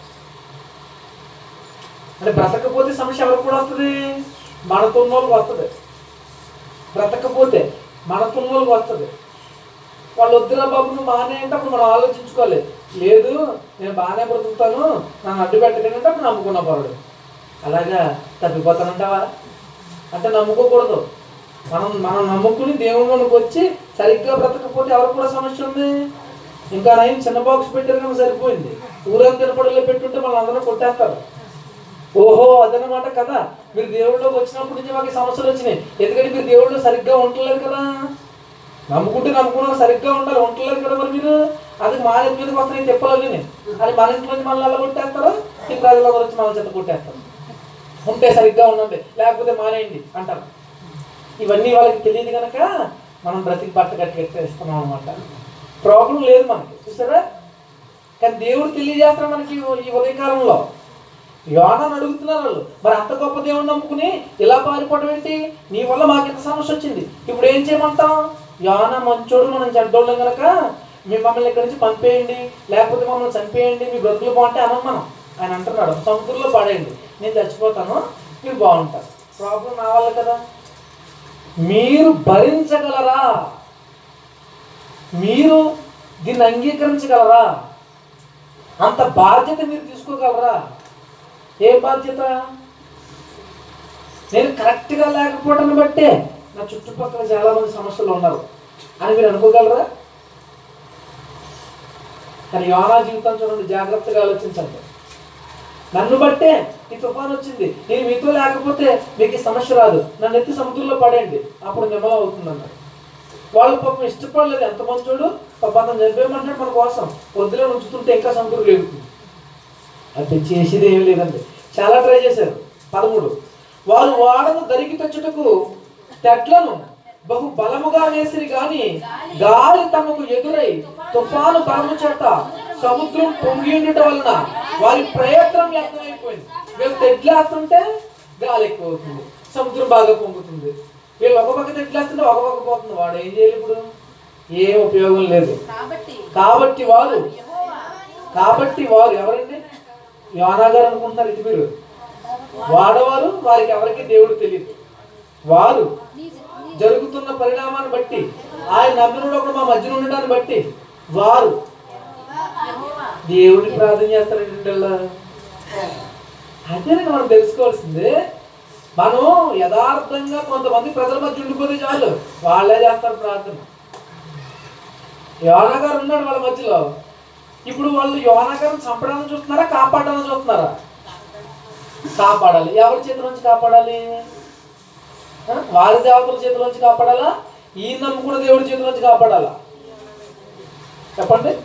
అంటే బ్రతకపోతే సమస్య ఎవరికి కూడా వస్తుంది? మనతో ఉన్న వాళ్ళకి వస్తుంది. బ్రతకపోతే మనతో ఉన్న వాళ్ళకి వస్తుంది. వాళ్ళు వద్దురా బాబు నువ్వు బాగానే అంటే అప్పుడు మనం ఆలోచించుకోవాలి. లేదు నేను బాగానే బ్రతుకుతాను, నన్ను అడ్డు పెట్టకంటే అప్పుడు నమ్ముకున్న పరుడు. అలాగా తప్పిపోతానంటావా? అంటే నమ్ముకోకూడదు. మనం మనం నమ్ముకుని దేవుళ్ళకి వచ్చి సరిగ్గా బ్రతకపోతే ఎవరికి కూడా సమస్య ఉంది. ఇంకా నయం చిన్న బాక్స్ పెట్టారు కానీ సరిపోయింది. ఊరంతా తినపడలో పెట్టుంటే మనం అందరూ కొట్టేస్తారు. ఓహో అదనమాట కదా, మీరు దేవుళ్ళలోకి వచ్చినప్పటి నుంచి మాకు సమస్యలు వచ్చినాయి, ఎందుకంటే మీరు దేవుళ్ళు సరిగ్గా ఉండలేదు కదా. నమ్ముకుంటే నమ్ముకున్నా సరిగ్గా ఉండాలి, ఉండలేదు కదా. మరి మీరు అది మా ఇంటి మీదకి వస్తాయి చెప్పాలి అని మన ఇంట్లో నుంచి మనల్ని ఎలా కొట్టేస్తారో ఈ ప్రజల గురించి మన చెత్త కొట్టేస్తారు. ఉంటే సరిగ్గా ఉండండి, లేకపోతే మానేయండి అంటారు. ఇవన్నీ వాళ్ళకి తెలియదు కనుక మనం బ్రతికి బట్ట కట్టేస్తున్నాం అనమాట. ప్రాబ్లం లేదు మనకి, చూసారా. కానీ దేవుడు తెలియజేస్తాడు మనకి ఈ ఉదయకాలంలో. యోనాను అడుగుతున్నారు వాళ్ళు, మరి అంత గొప్ప దేవుడిని నమ్ముకుని ఇలా పారిపోవడం ఏంటి? నీ వల్ల మాకు ఇంత సమస్య వచ్చింది, ఇప్పుడు ఏం చేయమంటాం? యోనా మంచోడు, మనం చెడ్డోళ్ళం కనుక మేము మమ్మల్ని ఇక్కడి నుంచి పంపేయండి, లేకపోతే మమ్మల్ని చంపేయండి, మీ బ్రతుకులు బాగుంటే అనం మనం. ఆయన అంటున్నాడు సముద్రంలో పడేయండి, నేను చచ్చిపోతాను, మీరు బాగుంటారు. ప్రాబ్లం నా వల్ల కదా. మీరు భరించగలరా? మీరు దీన్ని అంగీకరించగలరా? అంత బాధ్యత మీరు తీసుకోగలరా? ఏ బాధ్యత? నేను కరెక్ట్గా లేకపోవటాన్ని బట్టే నా చుట్టుపక్కల చాలా మంది సమస్యలు ఉన్నారు అని మీరు అనుకోగలరా? కానీ యోనా జీవితం చూడండి, జాగ్రత్తగా ఆలోచించండి. నన్ను బట్టే ఈ తుఫాను వచ్చింది, నేను మీతో లేకపోతే మీకు ఈ సమస్య రాదు, నన్ను ఎత్తి సముద్రంలో పడేయండి, అప్పుడు నిమ్మలం అవుతుందన్నారు. వాళ్ళు పాపం ఇష్టపడలేదు. ఎంత మంచోడు, పాప అతను చంపేయమంటున్నాడు మన కోసం, వద్దులో ఉంచుతుంటే ఇంకా సముద్రం లేగుతుంది. అది చేసేది ఏమీ లేదండి. చాలా ట్రై చేశారు. పదమూడు, వారు వాడను దరికి తెచ్చుటకు తెడ్లను బహు బలముగా వేసిరి గాని గాలి తమకు ఎదురై తుఫాను బలము చేత సముద్రం పొంగి ఉండటం వలన వారి ప్రయత్నం వ్యర్థమైపోయింది. వీళ్ళు తెడ్లేస్తుంటే గాలి ఎక్కువ అవుతుంది, సముద్రం బాగా పొంగుతుంది. వీళ్ళు ఒక పక్క తెడ్లేస్తుంటే ఒక పక్క పోతుంది. వాడు ఏం చేయాలి? ఇప్పుడు ఏం ఉపయోగం లేదు. కాబట్టి వారు కాబట్టి వారు ఎవరండి? యోనా గారు అనుకుంటున్నారు. ఇది మీరు వాడవారు, వారికి ఎవరికి దేవుడు తెలియదు. వారు జరుగుతున్న పరిణామాన్ని బట్టి, ఆయన నమ్మినోడు ఒకడు మా మధ్యన ఉండడాన్ని బట్టి వారు దేవుడిని ప్రార్థన చేస్తారంటే అదేనండి మనం తెలుసుకోవాల్సింది. మనం యథార్థంగా కొంతమంది ప్రజల మధ్య ఉండిపోతే చాలు, వాళ్ళే చేస్తారు ప్రార్థన. యోనా గారు ఉన్నాడు వాళ్ళ మధ్యలో. ఇప్పుడు వాళ్ళు యోనా గారిని చంపడానికి చూస్తున్నారా, కాపాడాలని చూస్తున్నారా? కాపాడాలి. ఎవరి చేతుల నుంచి కాపాడాలి? వారి దేవతల చేతుల నుంచి కాపాడాలా, ఈ నమ్ముకున్న దేవుడి చేతుల నుంచి కాపాడాలా? చెప్పండి.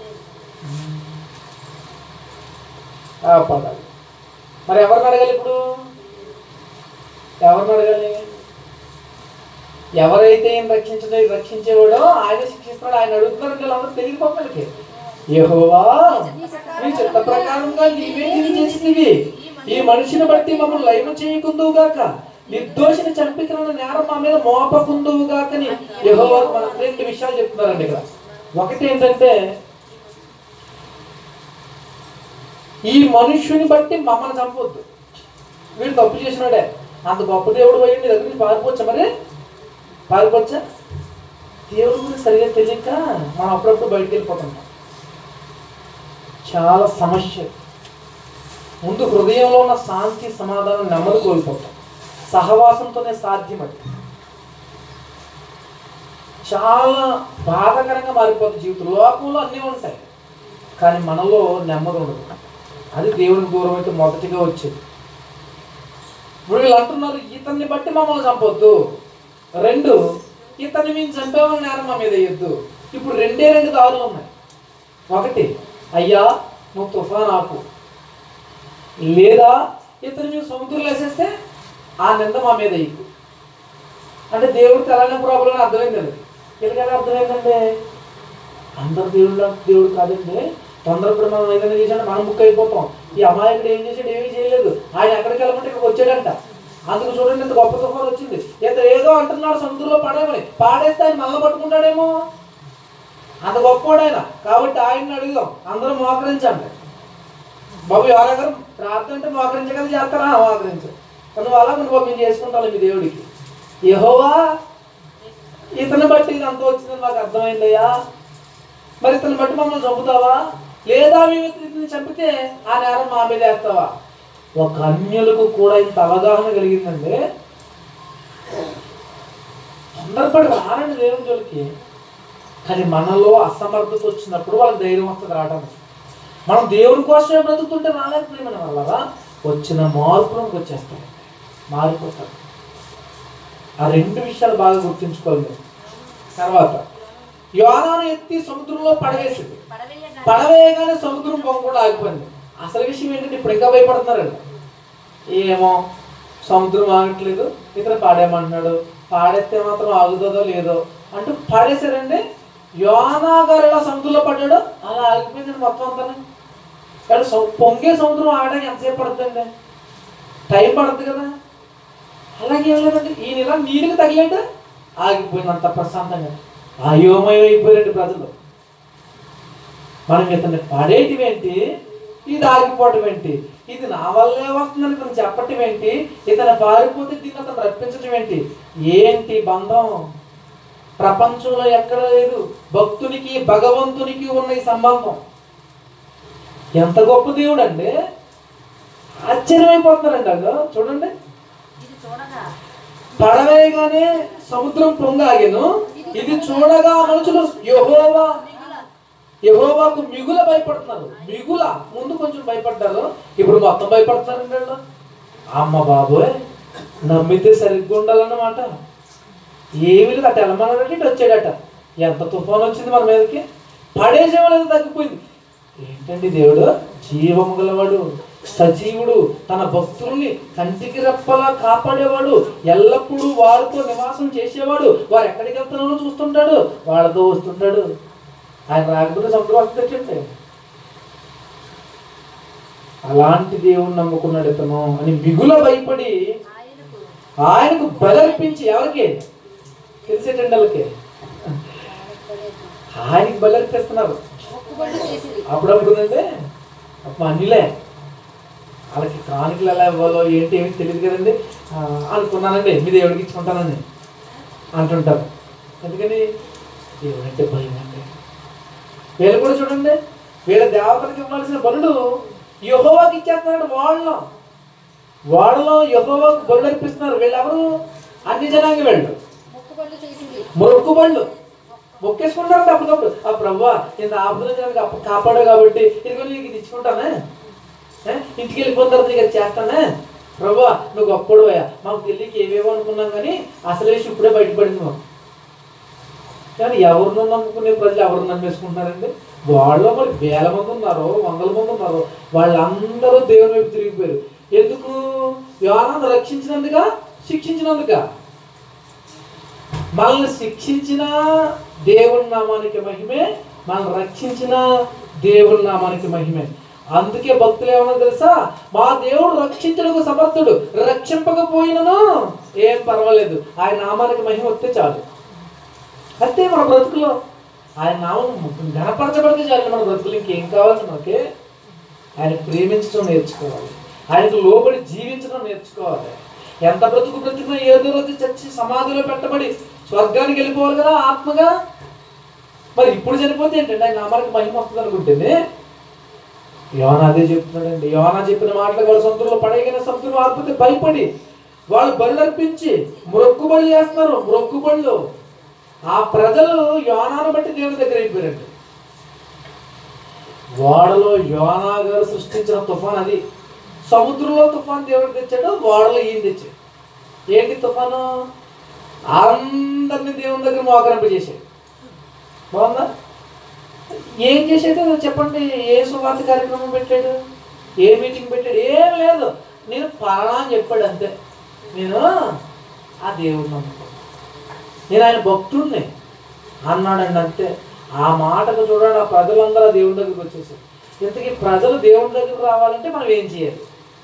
కాపాడాలి. మరి ఎవరిని అడగాలి? ఇప్పుడు ఎవరిని అడగాలి? ఎవరైతే ఈయన రక్షించే రక్షించేవాడో ఆయన శిక్షిస్తున్నాడు, ఆయన అడుగుతున్నాడు. వీళ్ళందరూ తెలియదు పక్కలకి. యెహోవా నీ చిత్త ప్రకారంగా నీవే ఇది చేసినవి, ఈ మనిషిని బట్టి మమ్మల్ని లయము చేయకుందువుగాక, నిర్దోషిని చంపితున్న నేరం మా మీద మోపకుందువుగాకని యెహోవా మన రెండు విషయాలు చెప్తున్నారండి ఇక్కడ. ఒకటి ఏంటంటే, ఈ మనుష్యుని బట్టి మమ్మల్ని చంపొద్దు, వీడు తప్పు చేసినాడే, అంత గొప్ప దేవుడు పోయి నీ దగ్గర నుంచి పారిపోవచ్చు. మరి పారిపోవచ్చా? దేవుడి గురించి సరిగా తెలియక మనం అప్పుడప్పుడు బయటికి వెళ్ళిపోతుంటాం. చాలా సమస్య. ముందు హృదయంలో ఉన్న శాంతి, సమాధానం, నెమ్మది కోల్పోతాం. సహవాసంతోనే సాధ్యం. అది చాలా బాధాకరంగా మారిపోతుంది జీవితం. లోకంలో అన్నీ ఉంటాయి కానీ మనలో నెమ్మది ఉండదు. అది దేవునికి దూరం అయితే మొదటిగా వచ్చేది. ఇప్పుడు వీళ్ళు అంటున్నారు, ఇతన్ని బట్టి మమ్మల్ని చంపొద్దు. రెండు, ఇతన్ని మేము చంపేవాళ్ళ నేరం మా మీద వేయొద్దు. ఇప్పుడు రెండే రెండు దారులు ఉన్నాయి. ఒకటి, అయ్యా నువ్వు తుఫాన్ ఆపు, లేదా ఇతను మేము సముద్రంలో వేసేస్తే ఆ నింద మా మీద వేయకు. అంటే దేవుడికి అలానే ప్రాబ్లం అర్థమైంది. అది ఎందుకు ఎలా అర్థమైందంటే, అందరు దేవుడు దేవుడు కాదండి. తొందరపడి మనం ఏదైనా చేసాడంటే మనం బుక్ అయిపోతాం. ఈ అమాయకుడు ఏం చేసాడు? ఏమీ చేయలేదు. ఆయన ఎక్కడికి వెళ్ళమంటే ఇక్కడికి వచ్చాడంట. అందుకు చూడండి ఇంత గొప్ప తుఫాను వచ్చింది. ఏదో ఏదో అంటున్నాడు సముద్రంలో పడేమని. పాడేస్తే ఆయన మళ్ళీ పట్టుకుంటాడేమో. అంత గొప్పవాడు ఆయన. కాబట్టి ఆయన్ని అడుగుదాం, అందరం మోకరించండి. బాబు ఎవరా గారు ప్రార్థన అంటే మోకరించగలి చేస్తారా? మోకరించు. నువ్వు అలా నువ్వు మేము చేసుకుంటాను మీ దేవుడికి. యెహోవా ఇతను బట్టి ఇది అంత వచ్చిందని మాకు అర్థమైందయ్యా, మరి ఇతను బట్టి మమ్మల్ని చంపుతావా, లేదా మేము ఇతన్ని చంపితే ఆ నేరం మా మీద వేస్తావా? ఒక అన్యులకు కూడా ఇంత అవగాహన కలిగిందండి. తొందరపడి రారండి దేవుని జోలికి. కానీ మనలో అసమర్థత వచ్చినప్పుడు వాళ్ళకి ధైర్యం వస్తుంది రావడానికి. మనం దేవుని కోసమే బ్రతుకుతుంటే రాలేకపోయిన వల్ల వచ్చిన మార్పులకు వచ్చేస్తాం, మారిపోతాం. ఆ రెండు విషయాలు బాగా గుర్తుంచుకోవాలి. తర్వాత యోనాను ఎత్తి సముద్రంలో పడవేసింది. పడవేయగానే సముద్రం పొంగకుండా ఆగిపోయింది. అసలు విషయం ఏంటంటే ఇప్పుడు ఇంకా భయపడుతున్నారండి. ఏమో సముద్రం ఆగట్లేదు, ఇతను పాడేయమంటున్నాడు, పాడేస్తే మాత్రం ఆగుతుందో లేదో అంటూ పాడేశారండి. యోనా గారు ఎలా సముద్రంలో పడ్డాడో అలా ఆగిపోయిందండి మొత్తం అంతా. కానీ పొంగే సముద్రం ఆగడానికి ఎంతసేపు పడుతుందండి? టైం పడుతుంది కదా. అలాగే ఏం లేదండి, ఈయన ఇలా నీరుకి తగిలేట ఆగిపోయినంత ప్రశాంతంగా. అయోమయం అయిపోయారండి ప్రజలు. మనం ఇతన్ని పడేయటం ఏంటి, ఇది ఆగిపోవటం ఏంటి, ఇది నా వల్లే వస్తుందని ఇతను చెప్పటం ఏంటి, ఇతను పారిపోతే దీన్ని అతను రప్పించటం ఏంటి, ఏంటి బంధం? ప్రపంచంలో ఎక్కడ లేదు. భక్తునికి భగవంతునికి ఉన్న ఈ సంబంధం. ఎంత గొప్ప దేవుడు అండి. ఆశ్చర్యమైపోతున్నారండి. అదో చూడండి, పడవేయగానే సముద్రం పొంగాగెను, ఇది చూడగా మనుషులు యెహోవా యెహోవాకు మిగుల భయపడుతున్నారు. మిగుల ముందు కొంచెం భయపడ్డారు, ఇప్పుడు మొత్తం భయపడుతున్నారండి వాళ్ళు. అమ్మ బాబోయ్, నమ్మితే సరిగ్గా ఉండాలన్నమాట. ఏమి లేదు, అటు వెళ్ళమన్నాడట, ఇటు వచ్చాడట. ఎంత తుఫాను వచ్చింది మన మీదకి, పడేసేవాళ్ళు తగ్గిపోయింది. ఏంటండి దేవుడు జీవము గలవాడు, సజీవుడు, తన భక్తుల్ని కంటికి రెప్పలా కాపాడేవాడు, ఎల్లప్పుడూ వారితో నివాసం చేసేవాడు. వారు ఎక్కడికి వెళ్తున్నారో చూస్తుంటాడు, వాళ్ళతో వస్తుంటాడు. ఆయన రాకపోతే సముద్రం వస్తుందండి. అలాంటి దేవుణ్ణి నమ్ముకున్నాడు ఇతను అని మిగుల భయపడి ఆయనకు బలర్పించి, ఎవరికి తెలిసేటండి వాళ్ళకి, ఆయనకి బలర్పిస్తున్నారు. అప్పుడప్పుడు అంటే అప్పుడు అన్నిలే వాళ్ళకి కానుకలు ఎలా ఇవ్వాలో ఏంటి ఏమి తెలియదు కదండి. అనుకున్నానండి మీ దేవుడికి ఇచ్చుకుంటానని అంటుంటారు. ఎందుకని? దేవుడు అంటే భయం అండి. వీళ్ళు కూడా చూడండి, వీళ్ళ దేవతలకు ఇవ్వాల్సిన బలుడు యెహోవాకి ఇచ్చేస్తున్నాడు. వాళ్ళ వాళ్ళలో యెహోవాకు బలు అర్పిస్తున్నారు. వీళ్ళెవరు? అన్ని జనాంగ వీళ్ళు మొక్కుబళ్ళు మొక్కేసుకుంటారంటే అప్పటికప్పుడు. ఆ ప్రభువా ఇంత ఆపదల జనానికి అప్పుడు కాపాడావు కాబట్టి ఇదిగో నీకు ఇది ఇచ్చుకుంటానే, ఇంటికి వెళ్ళిపోయిన తర్వాత నీకు అది చేస్తానే. ప్రభువా నువ్వు గొప్పడు అయ్యా, మాకు తెలియక ఏవేవో అనుకున్నాం కానీ అసలు విషయం ఇప్పుడే బయటపడింది మాకు. కానీ ఎవరినో నమ్ముకునే ప్రజలు ఎవరు నమ్మేసుకుంటున్నారండి? వాళ్ళు మరి వేల మంది ఉన్నారు, వందల మంది ఉన్నారు, వాళ్ళందరూ దేవుని వైపు తిరిగిపోయారు. ఎందుకు? యోనాను రక్షించినందుక, శిక్షించినందుక? మనల్ని శిక్షించిన దేవుని నామానికి మహిమే, మనల్ని రక్షించిన దేవుని నామానికి మహిమే. అందుకే భక్తులు ఏమన్నా తెలుసా, మా దేవుడు రక్షించడానికి సమర్థుడు, రక్షింపకపోయినను ఏం పర్వాలేదు, ఆయన నామానికి మహిమ వస్తే చాలు. అంతే మన బ్రతుకులో ఆయన నామం ఘనపరచబడితే చాలు. మన బ్రతుకులు ఇంకేం కావాలి? మనకి ఆయన ప్రేమించడం నేర్చుకోవాలి, ఆయనకు లోబడి జీవించడం నేర్చుకోవాలి. ఎంత బ్రతుకు బ్రతుకున్నా ఏదో రోజు చచ్చి సమాధిలో పెట్టబడి స్వర్గానికి వెళ్ళిపోవాలి కదా ఆత్మగా. మరి ఇప్పుడు చనిపోతే ఏంటంటే ఆయన నామానికి మహిమ వస్తుంది అనుకుంటుంది. యోనా అదే చెప్తున్నాడండి. యోనా చెప్పిన మాటలు వాళ్ళ సముద్రంలో పడేయగిన సముద్రం ఆర్పితే భయపడి వాళ్ళు బళ్ళు అర్పించి మొక్కుబళ్ళు చేస్తున్నారు. మొక్కుబళ్ళు ఆ ప్రజలు యోనాను బట్టి దేవుని దగ్గర అయిపోయారండి. ఓడలో యోనా గారు సృష్టించిన తుఫాన్ అది. సముద్రంలో తుఫాన్ దేవుడు తెచ్చాడు, ఓడలో ఈయన తెచ్చాడు. ఏంటి తుఫాను? అందరినీ దేవుని దగ్గర మోకరింపజేసాడు. బాగుందా? ఏం చేసాడు చెప్పండి? ఏ సువార్త కార్యక్రమం పెట్టాడు? ఏ మీటింగ్ పెట్టాడు? ఏం లేదు. నేను పలానా అని చెప్పాడు అంతే. నేను ఆ దేవుడిని నమ్ముతాను, నేను ఆయన భక్తుడిని అన్నాడండి అంతే. ఆ మాటకు చూడండి, ఆ ప్రజలందరూ ఆ దేవుని దగ్గరికి వచ్చేసారు. ఇంతకీ ప్రజలు దేవుని దగ్గరకు రావాలంటే మనం ఏం చేయాలి?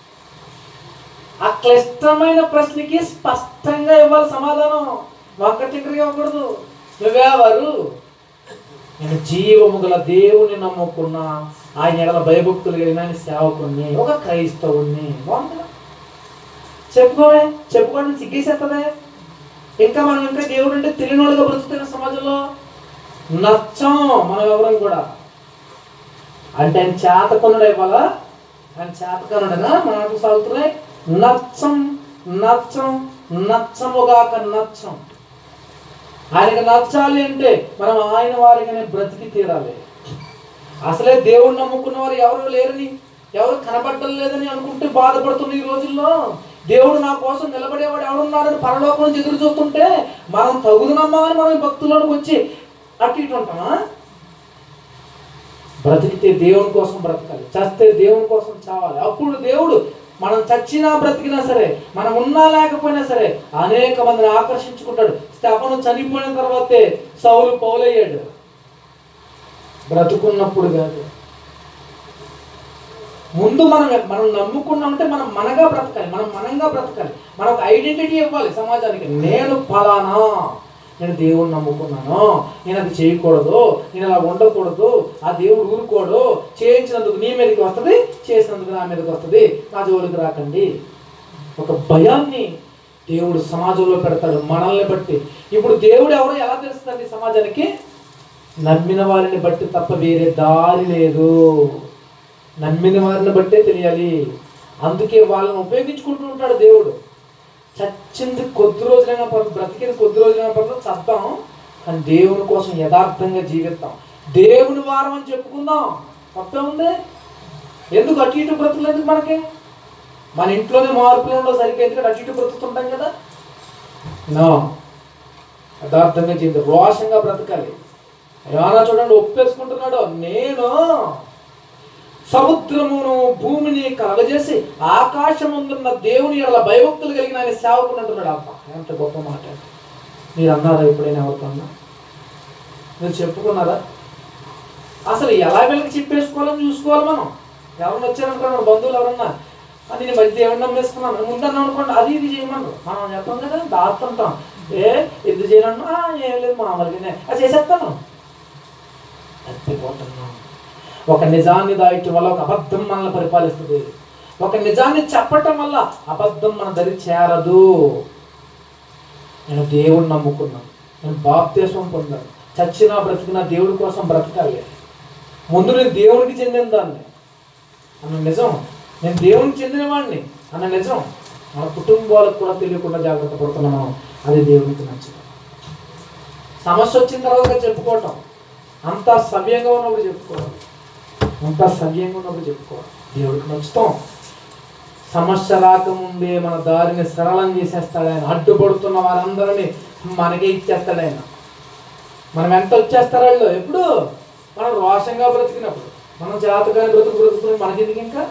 ఆ క్లిష్టమైన ప్రశ్నకి స్పష్టంగా ఇవ్వాలి సమాధానం. ఒక్కటిక్కడికి ఇవ్వకూడదు. నువ్వెవరు? నేను జీవము గల దేవుని నమ్ముకున్నా, ఆయన ఎడల భయభక్తులు కలిగిన సేవకుని, ఒక క్రైస్తవుని. బాగుందా? చెప్పుకోవే, చెప్పుకోవడం సిగ్గేసేస్తుందే. ఇంకా మనం ఇంకా దేవుడు అంటే తెలియని వాళ్ళుగా బ్రతుకుతున్న సమాజంలో నచ్చం మనం ఎవరం కూడా. అంటే ఆయన చేతకొనుడు ఇవ్వాలా? ఆయన చేతకొనుడనా మనకు సాగుతున్నాయి. నచ్చం నచ్చం నచ్చముగాక నచ్చం. ఆయనకు నచ్చాలి అంటే మనం ఆయన వారిగానే బ్రతికి తీరాలి. అసలే దేవుడు నమ్ముకున్న వారు ఎవరు లేరని, ఎవరు కనబడ్డం లేదని అనుకుంటే బాధపడుతున్న ఈ రోజుల్లో దేవుడు నా కోసం నిలబడేవాడు ఎవడున్నాడని పరలోకం నుంచి ఎదురు చూస్తుంటే మనం తగుదునమ్మా అని మనం భక్తుల్లోకి వచ్చి అటు ఇటు ఉంటామా? బ్రతికితే దేవుని కోసం బ్రతకాలి, చస్తే దేవుని కోసం చావాలి. అప్పుడు దేవుడు మనం చచ్చినా బ్రతికినా సరే, మనం ఉన్నా లేకపోయినా సరే అనేక మందిని ఆకర్షించుకుంటాడు. స్తెఫను చనిపోయిన తర్వాతే సౌలు పౌలయ్యాడు, బ్రతుకున్నప్పుడు కాదు. ముందు మనం మనం నమ్ముకున్నామంటే మనం మనగా బ్రతకాలి, మనం మనంగా బ్రతకాలి. మనకు ఐడెంటిటీ ఇవ్వాలి సమాజానికి. నేను ఫలానా, నేను దేవుడిని నమ్ముకున్నాను, నేను అది చేయకూడదు, నేను అలా ఉండకూడదు, ఆ దేవుడు ఊరుకోడు, చేయించినందుకు నీ మీదకి వస్తుంది, చేసినందుకు నా మీదకి వస్తుంది, నా జోలికి రాకండి. ఒక భయాన్ని దేవుడు సమాజంలో పెడతాడు మనల్ని బట్టి. ఇప్పుడు దేవుడు ఎవరో ఎలా తెలుస్తుందండి సమాజానికి? నమ్మిన వారిని బట్టి తప్ప వేరే దారి లేదు. నమ్మిన వారిని బట్టే తెలియాలి. అందుకే వాళ్ళని ఉపయోగించుకుంటూ ఉంటాడు దేవుడు. చచ్చింది కొద్ది రోజులైనా పర్లేదు, బ్రతికింది కొద్ది రోజులైనా పర్లేదు, చద్దాం, కానీ దేవుని కోసం యథార్థంగా జీవిస్తాం. దేవుని వారం అని చెప్పుకుందాం, తప్పే ఉంది. ఎందుకు అటు ఇటు బ్రతుకులేదు మనకి? మన ఇంట్లోనే మార్పులు ఉండవు సరిగ్గా, ఎందుకంటే అటు ఇటు బ్రతుకుతుంటాం కదా. నో, యథార్థంగా జీవితం, రోషంగా బ్రతకాలి. ఏమన్నా చూడండి, ఒప్పేసుకుంటున్నాడు, నేను సముద్రమును భూమిని కలగజేసి ఆకాశం ముందున్న దేవుని అలా భయభక్తులు కలిగిన ఆయన సేవకుని అంటున్నాడు. అబ్బ, ఎంత గొప్ప మాట! మీరు అన్నారా ఎప్పుడైనా ఎవరికన్నా? మీరు చెప్పుకున్నారా? అసలు ఎలా వీళ్ళకి చెప్పేసుకోవాలని చూసుకోవాలి మనం. ఎవరన్నా వచ్చారనుకోండి, మన బంధువులు ఎవరన్నా, అది నేను మంచి దేవుడిని నమ్మేసుకున్నాను ముందన్నా అనుకోండి, అది ఇది చేయమన్నారు. మనం చెప్తాం కదా, దాస్తుంటాం. ఏ ఇది చేయనన్నా, ఏం లేదు మామూలుగానే అది చేసేస్తాను. తప్పిపోతున్నాం. ఒక నిజాన్ని దాయటం వల్ల ఒక అబద్ధం మనల్ని పరిపాలిస్తుంది. ఒక నిజాన్ని చెప్పటం వల్ల అబద్ధం మన దరి చేరదు. నేను దేవుడిని నమ్ముకున్నాను, నేను బాప్తిస్మం పొందాను, చచ్చినా బ్రతికినా దేవుడి కోసం బ్రతకాలి. ముందు నేను దేవునికి చెందిన దాన్ని అన్న నిజం, నేను దేవునికి చెందిన వాడిని అన్న నిజం మన కుటుంబాలకు కూడా తెలియకుండా జాగ్రత్త పడుతున్నాం. అది దేవునికి నచ్చదు. సమస్య వచ్చిన తర్వాత చెప్పుకోవటం, అంతా సవ్యంగా ఉన్నప్పుడు చెప్పుకోవాలి, అంతా సవ్యంగా ఉన్నప్పుడు చెప్పుకోవాలి. దేవుడికి నచ్చుతాం. సమస్య రాకముందే మన దారిని సరళం చేసేస్తాడు ఆయన. అడ్డుపడుతున్న వారందరినీ మనకే ఇచ్చేస్తాడు ఆయన. మనం ఎంత వచ్చేస్తారు వాళ్ళు? ఎప్పుడు? మనం రోషంగా బ్రతికినప్పుడు. మనం జాతకాన్ని బ్రతుకు బ్రతుకుతున్నాం మనకెందుకు? ఇంకా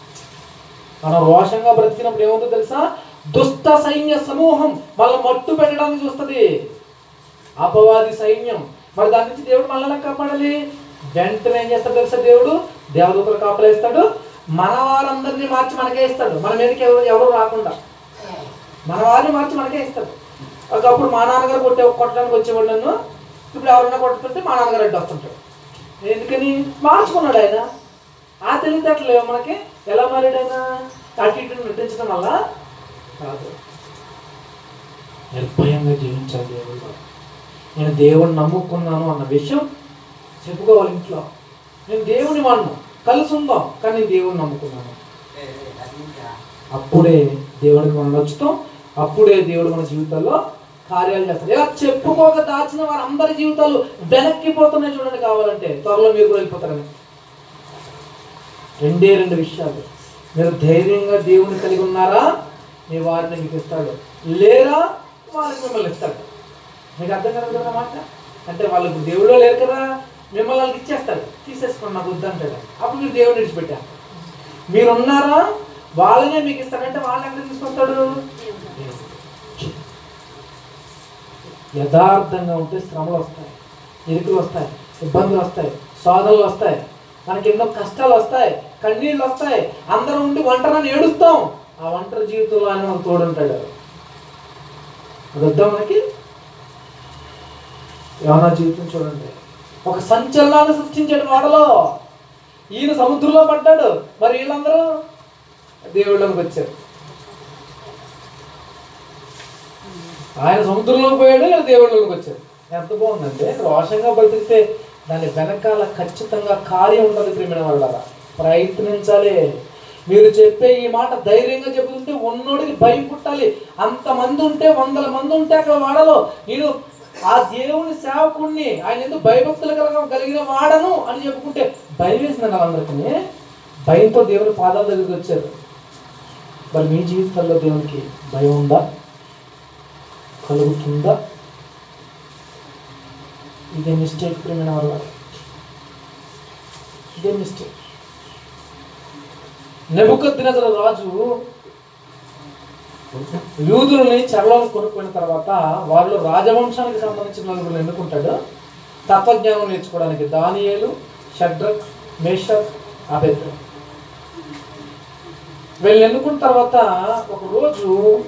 మనం రోషంగా బ్రతికినప్పుడు ఏమవుతుందో తెలుసా? దుష్ట సైన్య సమూహం మళ్ళీ మట్టు పెట్టడానికి చూస్తుంది, అపవాది సైన్యం. మరి దాని నుంచి దేవుడు మనల్ని కాపాడాలి. వెంటనే ఏం చేస్తాడు తెలుసా? దేవుడు దేవదూతలు కాపలేస్తాడు, మన వారందరినీ మార్చి మనకే ఇస్తాడు. మన మీదకి ఎవరు ఎవరు రాకుండా మన వారిని మార్చి మనకే ఇస్తాడు. ఒకప్పుడు మా నాన్నగారు కొట్టే కొట్టడానికి వచ్చేవాడు నన్ను, ఇప్పుడు ఎవరన్నా కొట్టుకుంటే మా నాన్నగారు అడ్డు వస్తుంటాడు. ఎందుకని? మార్చుకున్నాడు ఆయన. ఆ తెలివితేటలు మనకి ఎలా మారాడు ఆయన? అటు ఇటు నటించడం వల్ల కాదు. నిర్భయంగా జీవించాలి దేవుడు. నేను దేవుడిని నమ్ముకున్నాను అన్న విషయం చెప్పుకోవాలి ఇంట్లో. నేను దేవుని వాడిను, కలిసి ఉందాం, కానీ నేను దేవుడిని నమ్ముకున్నాను. అప్పుడే దేవుడికి మనం నచ్చుతాం, అప్పుడే దేవుడు మన జీవితాల్లో కార్యాలు చేస్తారు. ఇలా చెప్పుకోక దాచిన వారు అందరి జీవితాలు వెనక్కిపోతున్నాయి. చూడండి, కావాలంటే త్వరలో మీరు కూడా వెళ్ళిపోతారని. రెండే రెండు విషయాలు. మీరు ధైర్యంగా దేవుని కలిగి ఉన్నారా, మీ వారిని మీకు ఇస్తాడు. లేరా, వాళ్ళకి మిమ్మల్ని ఇస్తాడు. మీకు అర్థం కదా అన్నమాట. అంటే వాళ్ళకు దేవుడు లేరు కదా, మిమ్మల్ని వాళ్ళకి ఇచ్చేస్తాడు. తీసేసుకోండి, నాకు వద్దంటాడు. అప్పుడు మీరు దేవుడిని విడిచిపెట్టారు. మీరున్నారా, వాళ్ళనే మీకు ఇస్తాడంటే వాళ్ళని ఎక్కడ తీసుకొస్తాడు? యథార్థంగా ఉంటే శ్రమలు వస్తాయి, ఇరుకులు వస్తాయి, ఇబ్బందులు వస్తాయి, శోధనలు వస్తాయి, మనకి ఎన్నో కష్టాలు వస్తాయి, కన్నీళ్ళు వస్తాయి. అందరం ఉండి ఒంటరిని ఏడుస్తాం. ఆ ఒంటరి జీవితంలో ఆయన మనకు తోడుంటాడు. అది వద్దా మనకి? యోనా జీవితం చూడండి, ఒక సంచలనాన్ని సృష్టించాడు వాడలో. ఈయన సముద్రంలో పడ్డాడు, మరి వీళ్ళందరూ దేవుళ్ళకి వచ్చారు. ఆయన సముద్రంలోకి పోయాడు, వీళ్ళు దేవుళ్ళకి వచ్చారు. ఎంత బాగుందంటే, రోషంగా బ్రతికితే దాని వెనకాల ఖచ్చితంగా కార్యం ఉండదు. ప్రియమైన వాళ్ళ ప్రయత్నించాలి. మీరు చెప్పే ఈ మాట ధైర్యంగా చెబుతుంటే ఉన్నోడికి భయం పుట్టాలి. అంతమంది ఉంటే, వందల మంది ఉంటే అక్కడ వాడలో నేను ఆ దేవుని సేవకుణ్ణి, ఆయన ఎందుకు భయభక్తులు కలగ కలిగిన వాడను అని చెప్పుకుంటే భయం వేసిందండి వాళ్ళందరికీ. భయంతో దేవుని పాదాల దగ్గరికి వచ్చారు. మరి మీ జీవితంలో దేవునికి భయం ఉందా, కలుగుతుందా? ఇదే మిస్టేక్ ప్రియమైన వాళ్ళ, ఇదే మిస్టేక్. నెబుకద్నెజరు రాజు యూదులని చెరలోకి కొనుక్కున్న తర్వాత వాళ్ళు రాజవంశానికి సంబంధించిన నలుగురు ఎన్నుకుంటాడు తత్వజ్ఞానం నేర్చుకోవడానికి. దానియేలు, షడ్రక్, మేషక్, అబేద్నెగో. వీళ్ళు ఎన్నుకున్న తర్వాత ఒకరోజు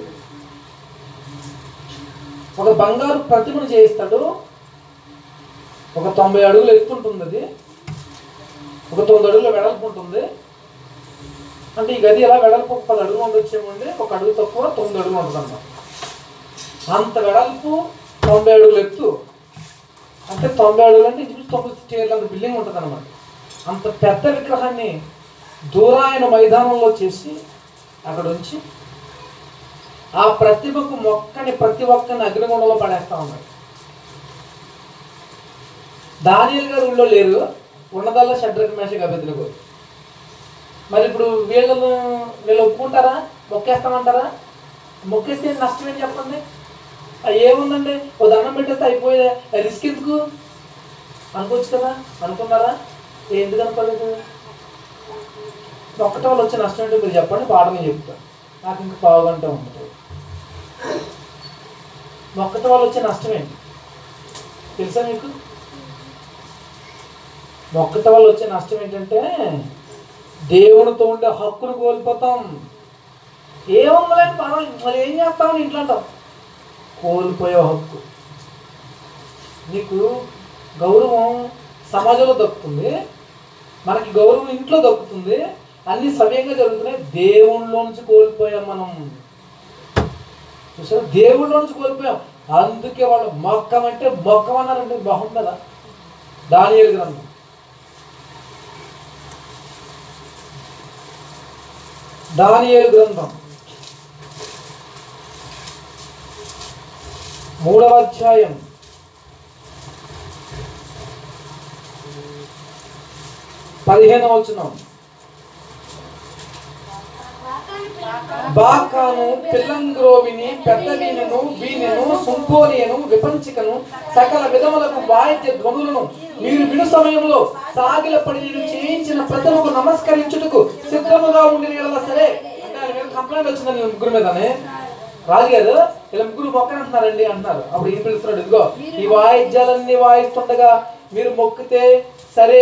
ఒక బంగారు ప్రతిమను చేయిస్తాడు. ఒక తొంభై అడుగులు ఎత్తుంటుంది, అది ఒక తొమ్మిది అడుగులు వెడల్పు ఉంటుంది. అంటే ఈ గది ఎలా వెడల్పు ఒక పది అడుగులు ఉండొచ్చేమండి, ఒక అడుగు తక్కువ తొమ్మిది అడుగులు ఉంటుంది అన్నమాట. అంత వెడల్పు, తొంభై అడుగులు ఎత్తు. అంటే తొంభై అడుగులు అంటే ఇంచుమించు తొమ్మిది స్టేర్లు అంత బిల్డింగ్ ఉంటుంది అన్నమాట. అంత పెద్ద విగ్రహాన్ని దూరాయన మైదానంలో చేసి అక్కడ ఉంచి ఆ ప్రతిభకు మొక్కని ప్రతి ఒక్కరిని అగ్నిగుండంలో పడేస్తా ఉన్నాడు. దానియేలు గారు ఊళ్ళో లేరు, ఉన్నదల్లా షడ్రక్, మేషక్, అబేద్నెగో. మరి ఇప్పుడు వీళ్ళను వీళ్ళు ఒప్పుకుంటారా? మొక్కేస్తామంటారా? మొక్కేస్తే నష్టం ఏం చెప్పండి? ఏముందండి, ఓ దండం పెట్టేస్తే అయిపోయే, రిస్క్ ఎందుకు అనుకోవచ్చు కదా. అనుకున్నారా? ఎందుకు అనుకోలేదు? ఒక్కటి వాళ్ళు వచ్చే నష్టం ఏంటో మీరు చెప్పండి, పాఠం చెప్తాను. నాకు ఇంకా పావు గంట ఉంటుంది. ఒక్కటి వాళ్ళు వచ్చే నష్టం ఏంటి తెలుసా మీకు? ఒక్కటి వాళ్ళు వచ్చే నష్టం ఏంటంటే దేవునితో ఉండే హక్కును కోల్పోతాం. ఏముందని పర్వాలేదు, మరి ఏం చేస్తామని ఇంట్లో అంటాం. కోల్పోయే హక్కు. నీకు గౌరవం సమాజంలో దక్కుతుంది, మనకి గౌరవం ఇంట్లో దక్కుతుంది, అన్ని సవ్యంగా జరుగుతున్నాయి. దేవుళ్ళలో నుంచి కోల్పోయాం మనం. చూసారు, దేవుళ్ళలో నుంచి కోల్పోయాం. అందుకే వాళ్ళు మొక్కం అంటే మొక్కం అన్నారంటే బాగుంటుందా? దానియేలు గ్రంథం దానియేలు గ్రంథం మూడవ అధ్యాయం పదిహేనవ వచనం. బాకాను, పిల్లంగ్రోవిని, పెద్ద వీణను, వీణెను, సుంపోనియను, విపంచికను, సకల విధములకు వాయిద్య ధ్వనులను మీరు విను సమయంలో సాగిలపడి నేను చేయించిన ప్రజలకు నమస్కరించుటకు సిద్ధముగా ఉండి ఇలా సరే. అంటే ఆయన మీద కంప్లైంట్ వచ్చిందని ముగ్గురు మీదనే. రాజుగారు ఇలా ముగ్గురు మొక్కని అంటున్నారండి అంటున్నారు. అప్పుడు ఏం పిలుస్తున్నాడు, ఇదిగో ఈ వాయిద్యాలన్నీ వాయిస్తుండగా మీరు మొక్కితే సరే.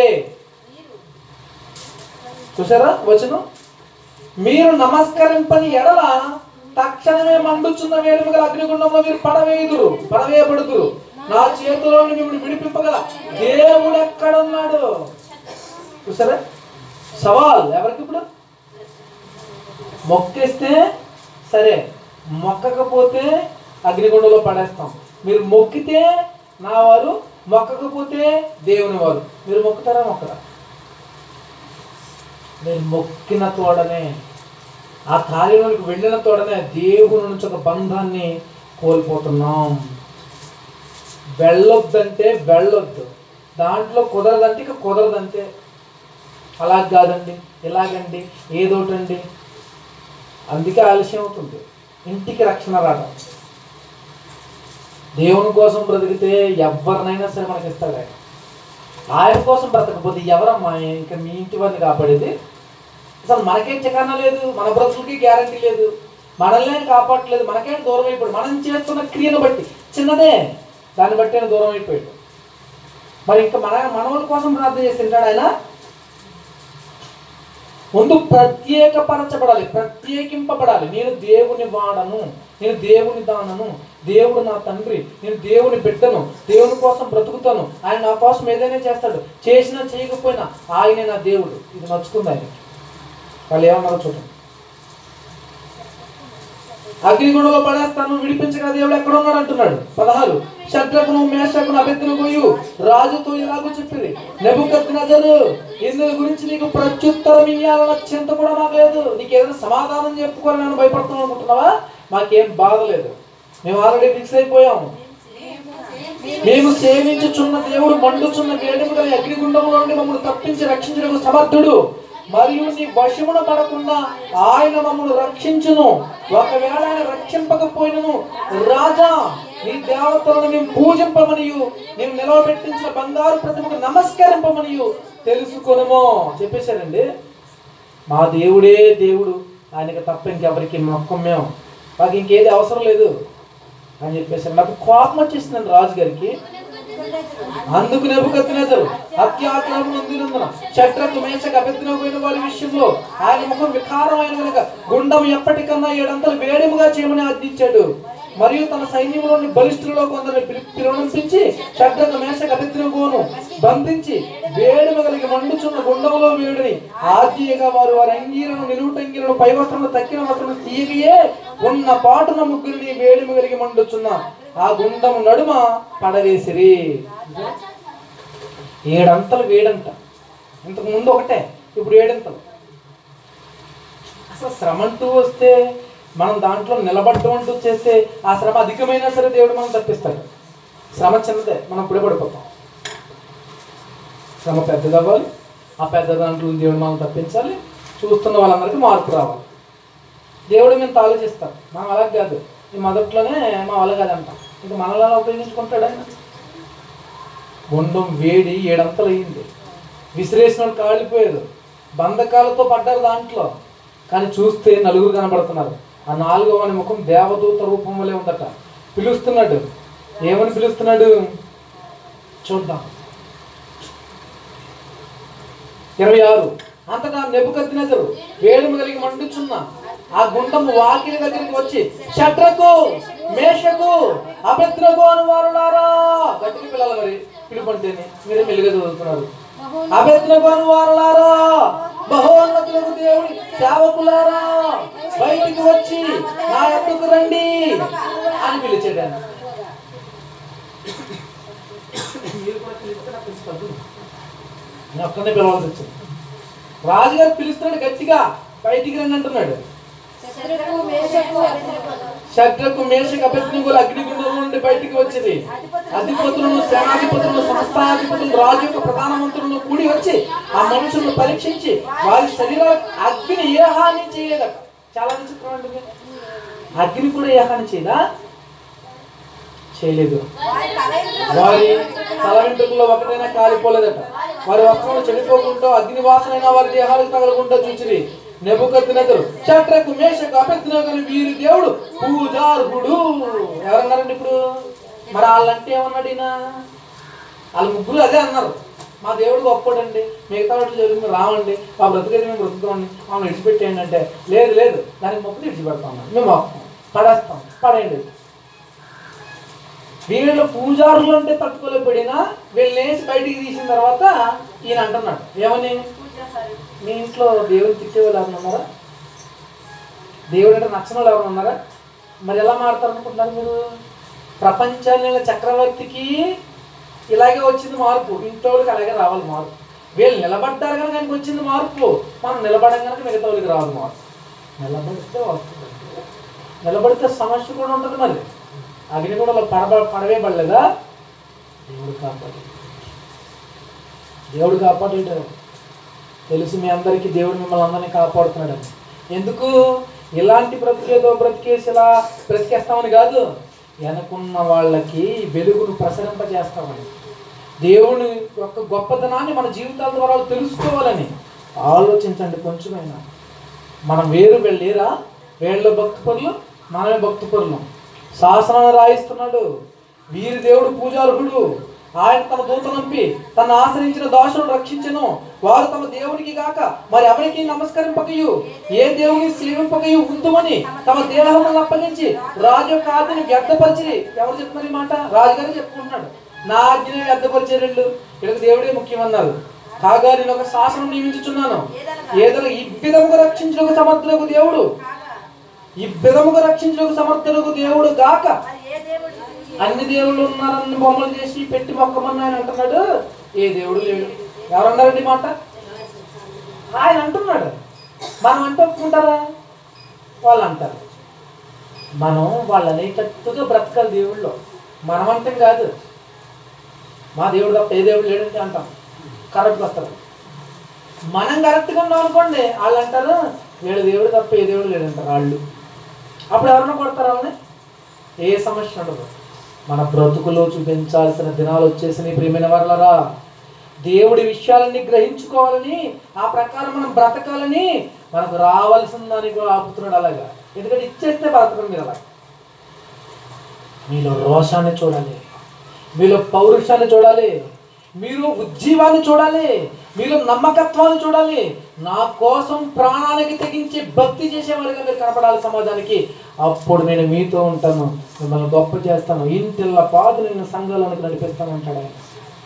చూసారా వచనం? మీరు నమస్కరింపని ఎడల తక్షణమే మండుచున్న వేడుక గల అగ్నిగుండంలో మీరు పడవేయుదురు పడవేయబడుదురు. నా చేతిలో మిమ్మల్ని విడిపింపగల దేవుడు ఎక్కడున్నాడు? చూసారా సవాల్ ఎవరికి? ఇప్పుడు మొక్కేస్తే సరే, మొక్కకపోతే అగ్నిగుండంలో పడేస్తాం. మీరు మొక్కితే నా వారు, మొక్కకపోతే దేవుని వారు. మీరు మొక్కుతారా మొక్కరా? మీరు మొక్కిన తోడనే, ఆ కార్యంలోకి వెళ్ళిన తోడనే దేవుని నుంచి ఒక బంధాన్ని కోల్పోతున్నాం. వెళ్ళొద్దంటే వెళ్ళొద్దు, దాంట్లో కుదరదంటే ఇక కుదరదంతే. అలా కాదండి, ఇలాగండి, ఏదోటండి, అందుకే ఆలస్యం అవుతుంది. ఇంటికి రక్షణ రావడం. దేవుని కోసం బ్రతికితే ఎవరినైనా సరే మనకి ఇస్తాడు ఆయన. ఆయన కోసం బ్రతకపోతే ఎవరమ్మా ఇంకా మీ ఇంటి వారిని కాపాడేది? అసలు మనకేం చికానా లేదు, మన బ్రతుకులకి గ్యారంటీ లేదు, మనల్ని కాపాడలేదు, మనకేం దూరం అయిపోయాడు. మనం చేస్తున్న క్రియను బట్టి, చిన్నదే దాన్ని బట్టి ఆయన దూరం అయిపోయాడు. మరి ఇంకా మన మనవుల కోసం ప్రార్థన చేసి తింటాడు ఆయన? ముందు ప్రత్యేకపరచబడాలి, ప్రత్యేకింపబడాలి. నేను దేవుని వాడను, నేను దేవుని దానను, దేవుడు నా తండ్రి, నేను దేవుని బిడ్డను, దేవుని కోసం బ్రతుకుతాను, ఆయన నా కోసం ఏదైనా చేస్తాడు, చేసినా చేయకపోయినా ఆయనే నా దేవుడు. ఇది నచ్చుతుంది ఆయన. వాళ్ళు ఏమన్నారో చూడండి. అగ్నిగుండంలో పడేస్తాను, విడిపించగా దేవుడు ఎక్కడ ఉన్నాడు అంటున్నాడు. పదహారు, షద్రకును మేషకును అబేద్నెగోయు రాజుతో ఇలాగూ చెప్పింది, నెబుకద్నెజరు ఇందు గురించి నీకు ప్రత్యుత్తరం ఇయ్యాలన్న చింత కూడా నాకు లేదు. నీకు ఏదైనా సమాధానం చెప్పుకోవాలి నేను భయపడుతున్నాను అనుకుంటున్నావా? మాకేం బాధ లేదు, మేము ఆల్రెడీ ఫిక్స్ అయిపోయాము. మేము సేవించుచున్న దేవుడు మండుచున్న వేడిమి గల అగ్నిగుండంలో నుండి మమ్మల్ని తప్పించి రక్షించడానికి సమర్థుడు, మరియు నీ వశమున పడకుండా ఆయన మమ్మల్ని రక్షించును. ఒకవేళ ఆయన రక్షింపకపోయినను రాజా నీ దేవతలను మేము పూజింపమనియు, మేము నిలవబెట్టించిన బంగారు ప్రతిమకు నమస్కరింపమనియు తెలుసుకొనుమో చెప్పేశారండి. మా దేవుడే దేవుడు, ఆయనకి తప్ప ఇంకెవరికి మొక్కం, మేము మాకు ఇంకేది అవసరం లేదు అని చెప్పేశారు. నాకు కోపం వచ్చేసిందండి రాజుగారికి. అందుకు నెబుకద్నెజరు అత్యాగ్రహం నొందినందున షడ్రకు మేషకు అబేద్నెగోయైన వారి విషయంలో ఆయన ముఖం వికారమైన కనుక గుండం ఎప్పటికన్నా ఏడంతలు వేడిముగా చేయమని ఆజ్ఞించాడు. మరియు తన సైన్యంలోని బలిష్ఠులలో కొందరిని పిలువనంపించి షడ్రకు మేషకు అబేద్నెగోను బంధించి వేడిమ కలిగి మండుచున్న గుండంలో వేడిని ఆజ్ఞగా వారు వారి అంగీలను నిలువుటంగీలను పై వస్త్రము తక్కిన వస్త్రము తీయగయే ఉన్న పాటున ముగ్గురిని వేడిమ కలిగి మండుచున్న ఆ గుండము నడుమ పడవేసిరి. ఏడంతలు వేడంట. ఇంతకు ముందు ఒకటే, ఇప్పుడు ఏడంతలు. అసలు శ్రమ అంటూ వస్తే, మనం దాంట్లో నిలబడటం అంటూ చేస్తే, ఆ శ్రమ అధికమైనా సరే దేవుడు మనం తప్పిస్తాడు. శ్రమ చిన్నదే, మనం ఇప్పుడే పడిపోతాం. శ్రమ పెద్దది అవ్వాలి, ఆ పెద్ద దాంట్లో దేవుడు మనం తప్పించాలి, చూస్తున్న వాళ్ళందరికీ మార్పు రావాలి. దేవుడు మేము ఆలోచిస్తాం, మనం అలా కాదు. ఈ మొదట్లోనే మా వాళ్ళ కాదంట, ఇంకా మనలా ఉపయోగించుకుంటాడు ఆయన. గుండం వేడి ఏడంతలు అయ్యింది, విసిరేసిన వాళ్ళు కాలిపోయారు, బంధకాలతో పడ్డారు దాంట్లో. కానీ చూస్తే నలుగురు కనబడుతున్నారు. ఆ నాలుగో వాని ముఖం దేవదూత రూపం వలె ఉందట. పిలుస్తున్నాడు, ఏమని పిలుస్తున్నాడు చూద్దాం. ఇరవై ఆరు, అంతటా నెబుకద్నెజరు వేడిమి కలిగి మండుచున్న ఆ గుండము వాకిలి దగ్గరికి వచ్చి షడ్రకు మేషకు అబేద్నెగో అను వారులారా, గట్టికి పిల్లలు మరి పిలుపంటేనే మీరే మెల్లిగా చదువుతున్నారు. అబేద్నెగో అను వారులారా, బహోన్నతులకు దేవుడి సేవకులారా, బయటికి వచ్చి నా ఎత్తుకు రండి అని పిలిచాడు. నేను ఒక్కనే పిలవాల్సి వచ్చింది. రాజుగారు పిలుస్తున్నాడు గట్టిగా, బయటికి రండి అంటున్నాడు. షడ్రకు మేషకు అబేద్నెగోలు అగ్నిగుండం నుండి బయటికి వచ్చింది. అధిపతులను, సేనాధిపతులను, సంస్థాధిపతులు, రాజు యొక్క ప్రధాన మంత్రులను కూడి వచ్చి ఆ మనుషులను పరీక్షించి వారి శరీరాలకు అగ్ని ఏ హాని చేయలేదట. చాలా విచిత్రం అంటుంది. అగ్ని కూడా ఏ హాని చేయదా? చేయలేదు. వారి తల వెంట్రుకల్లో ఒకటైనా కాలిపోలేదట. వారి వస్త్రాలు చెడిపోకుండా అగ్ని వాసనైనా వారి దేహాలకు తగలకుండా చూచిరి. నెబుకద్నెజరు షడ్రకు మేషకు అబేద్నెగో వీరి దేవుడు పూజార్హుడు. ఎవరన్నారండి ఇప్పుడు? మరి వాళ్ళంటే ఏమన్నాడు ఈయన? వాళ్ళ ముగ్గురు అదే అన్నారు, మా దేవుడు గొప్పడండి, మిగతా వాటి జరిగింది రావండి, మా బ్రతుకైతే మేము బ్రతుకుతామండి, మమ్మల్ని విడిచిపెట్టేయండి అంటే, లేదు లేదు దానికి మొక్కలు విడిచిపెడతాం, మేము మొక్కం పడేస్తాం, పడేయండి. వీళ్ళు పూజారులు అంటే తట్టుకోలేకపోయినా వీళ్ళు వేసి బయటికి తీసిన తర్వాత ఈయన అంటున్నాడు ఏమని, మీ ఇంట్లో దేవుని తిట్టేవాళ్ళు ఎవరు ఉన్నారా? దేవుడు అంటే నచ్చని వాళ్ళు ఎవరు ఉన్నారా? మరి ఎలా మారుతారు అనుకుంటున్నారు మీరు? ప్రపంచాన్ని చక్రవర్తికి ఇలాగే వచ్చింది మార్పు, ఇంట్లో వాళ్ళకి అలాగే రావాలి మార్పు. వీళ్ళు నిలబడ్డారు కనుక ఆయనకు వచ్చింది మార్పు, మనం నిలబడం కనుక మిగతా వాళ్ళకి రావాలి మార్పు. నిలబడితే వస్తుందండి, నిలబడితే సమస్య కూడా ఉంటుంది. మరి అగ్ని కూడా పడబ పడవే పడలేదా? దేవుడు కాపాడు, దేవుడు కాపాడాడు. తెలుసు మీ అందరికీ దేవుడు మిమ్మల్ని అందరినీ కాపాడుతున్నాడని. ఎందుకు? ఇలాంటి బ్రతికేదో బ్రతికేసి ఇలా బ్రతికేస్తామని కాదు, వెనకున్న వాళ్ళకి వెలుగును ప్రసరింపజేస్తామని, దేవుని యొక్క గొప్పతనాన్ని మన జీవితాల ద్వారా తెలుసుకోవాలని. ఆలోచించండి కొంచెమైనా. మనం వేరు వెళ్ళేరా? వేళ్ళ భక్తి పరులు, మనమే భక్తి పరులు. శాసనాన్ని రాయిస్తున్నాడు, వీరి దేవుడు పూజార్హుడు, ఆయన తమ దూత నంపి తన ఆశ్రయించిన దాసులను రక్షించెను. వారు తమ దేవునికి గాక మరి ఎవరికి నమస్కరింపకయు ఏ దేవుని సేవింపకయు ఉందుమని తమ దేహములను అప్పగించి రాజు యొక్క ఆజ్ఞని వ్యర్థపరిచి. ఎవరు చెప్తున్నారు ఈ మాట? రాజుగారు చెప్పుకుంటున్నాడు. నా ఆజ్ఞని వ్యర్థపరిచేళ్ళు, వీళ్ళకి దేవుడే ముఖ్యమన్నారు. కాగా నేను ఒక శాసనం నియమించుచున్నాను, ఏదైనా ఈ విధముగా రక్షించుటకు సమర్థులకు దేవుడు, ఈ విధముగా రక్షించుటకు సమర్థులకు దేవుడు గాక అన్ని దేవుళ్ళు ఉన్నారని బొమ్మలు చేసి పెట్టి మొక్కమని ఆయన అంటున్నాడు. ఏ దేవుడు లేడు. ఎవరన్నారండి మాట? ఆయన అంటున్నాడు. మనం అంటే ఒప్పుకుంటారా? వాళ్ళు అంటారు. మనం వాళ్ళు అనేటట్టుగా బ్రతకాలి దేవుళ్ళు. మనం అంటే కాదు, మా దేవుడు తప్ప ఏ దేవుడు లేడంటే అంటాం, కరెక్ట్గా వస్తారు. మనం కరెక్ట్గా ఉన్నాం అనుకోండి, వాళ్ళు అంటారు వీళ్ళ దేవుడు తప్ప ఏ దేవుడు లేడంటారు వాళ్ళు. అప్పుడు ఎవరన్నా కొడతారు వాళ్ళని? ఏ సమస్య ఉండదు. మన బ్రతుకులో చూపించాల్సిన దినాలు వచ్చేసి ప్రియమైన వాళ్ళరా, దేవుడి విషయాలన్నీ గ్రహించుకోవాలని, ఆ ప్రకారం మనం బ్రతకాలని, మనకు రావాల్సిన దానికి కూడా ఆపుతున్నాడు అలాగా. ఎందుకంటే ఇచ్చేస్తే బ్రతకం మీరు అలా. మీలో రోషాన్ని చూడాలి, మీలో పౌరుషాన్ని చూడాలి, మీరు ఉజ్జీవాన్ని చూడాలి, మీలో నమ్మకత్వాన్ని చూడాలి. నా కోసం ప్రాణానికి తెగించి భక్తి చేసేవారిగా మీరు కనపడాలి సమాజానికి. అప్పుడు నేను మీతో ఉంటాను, మిమ్మల్ని గొప్ప చేస్తాను, ఇంటిల్ల పాదు నేను సంఘాలకు నడిపిస్తాను అంటాడు ఆయన.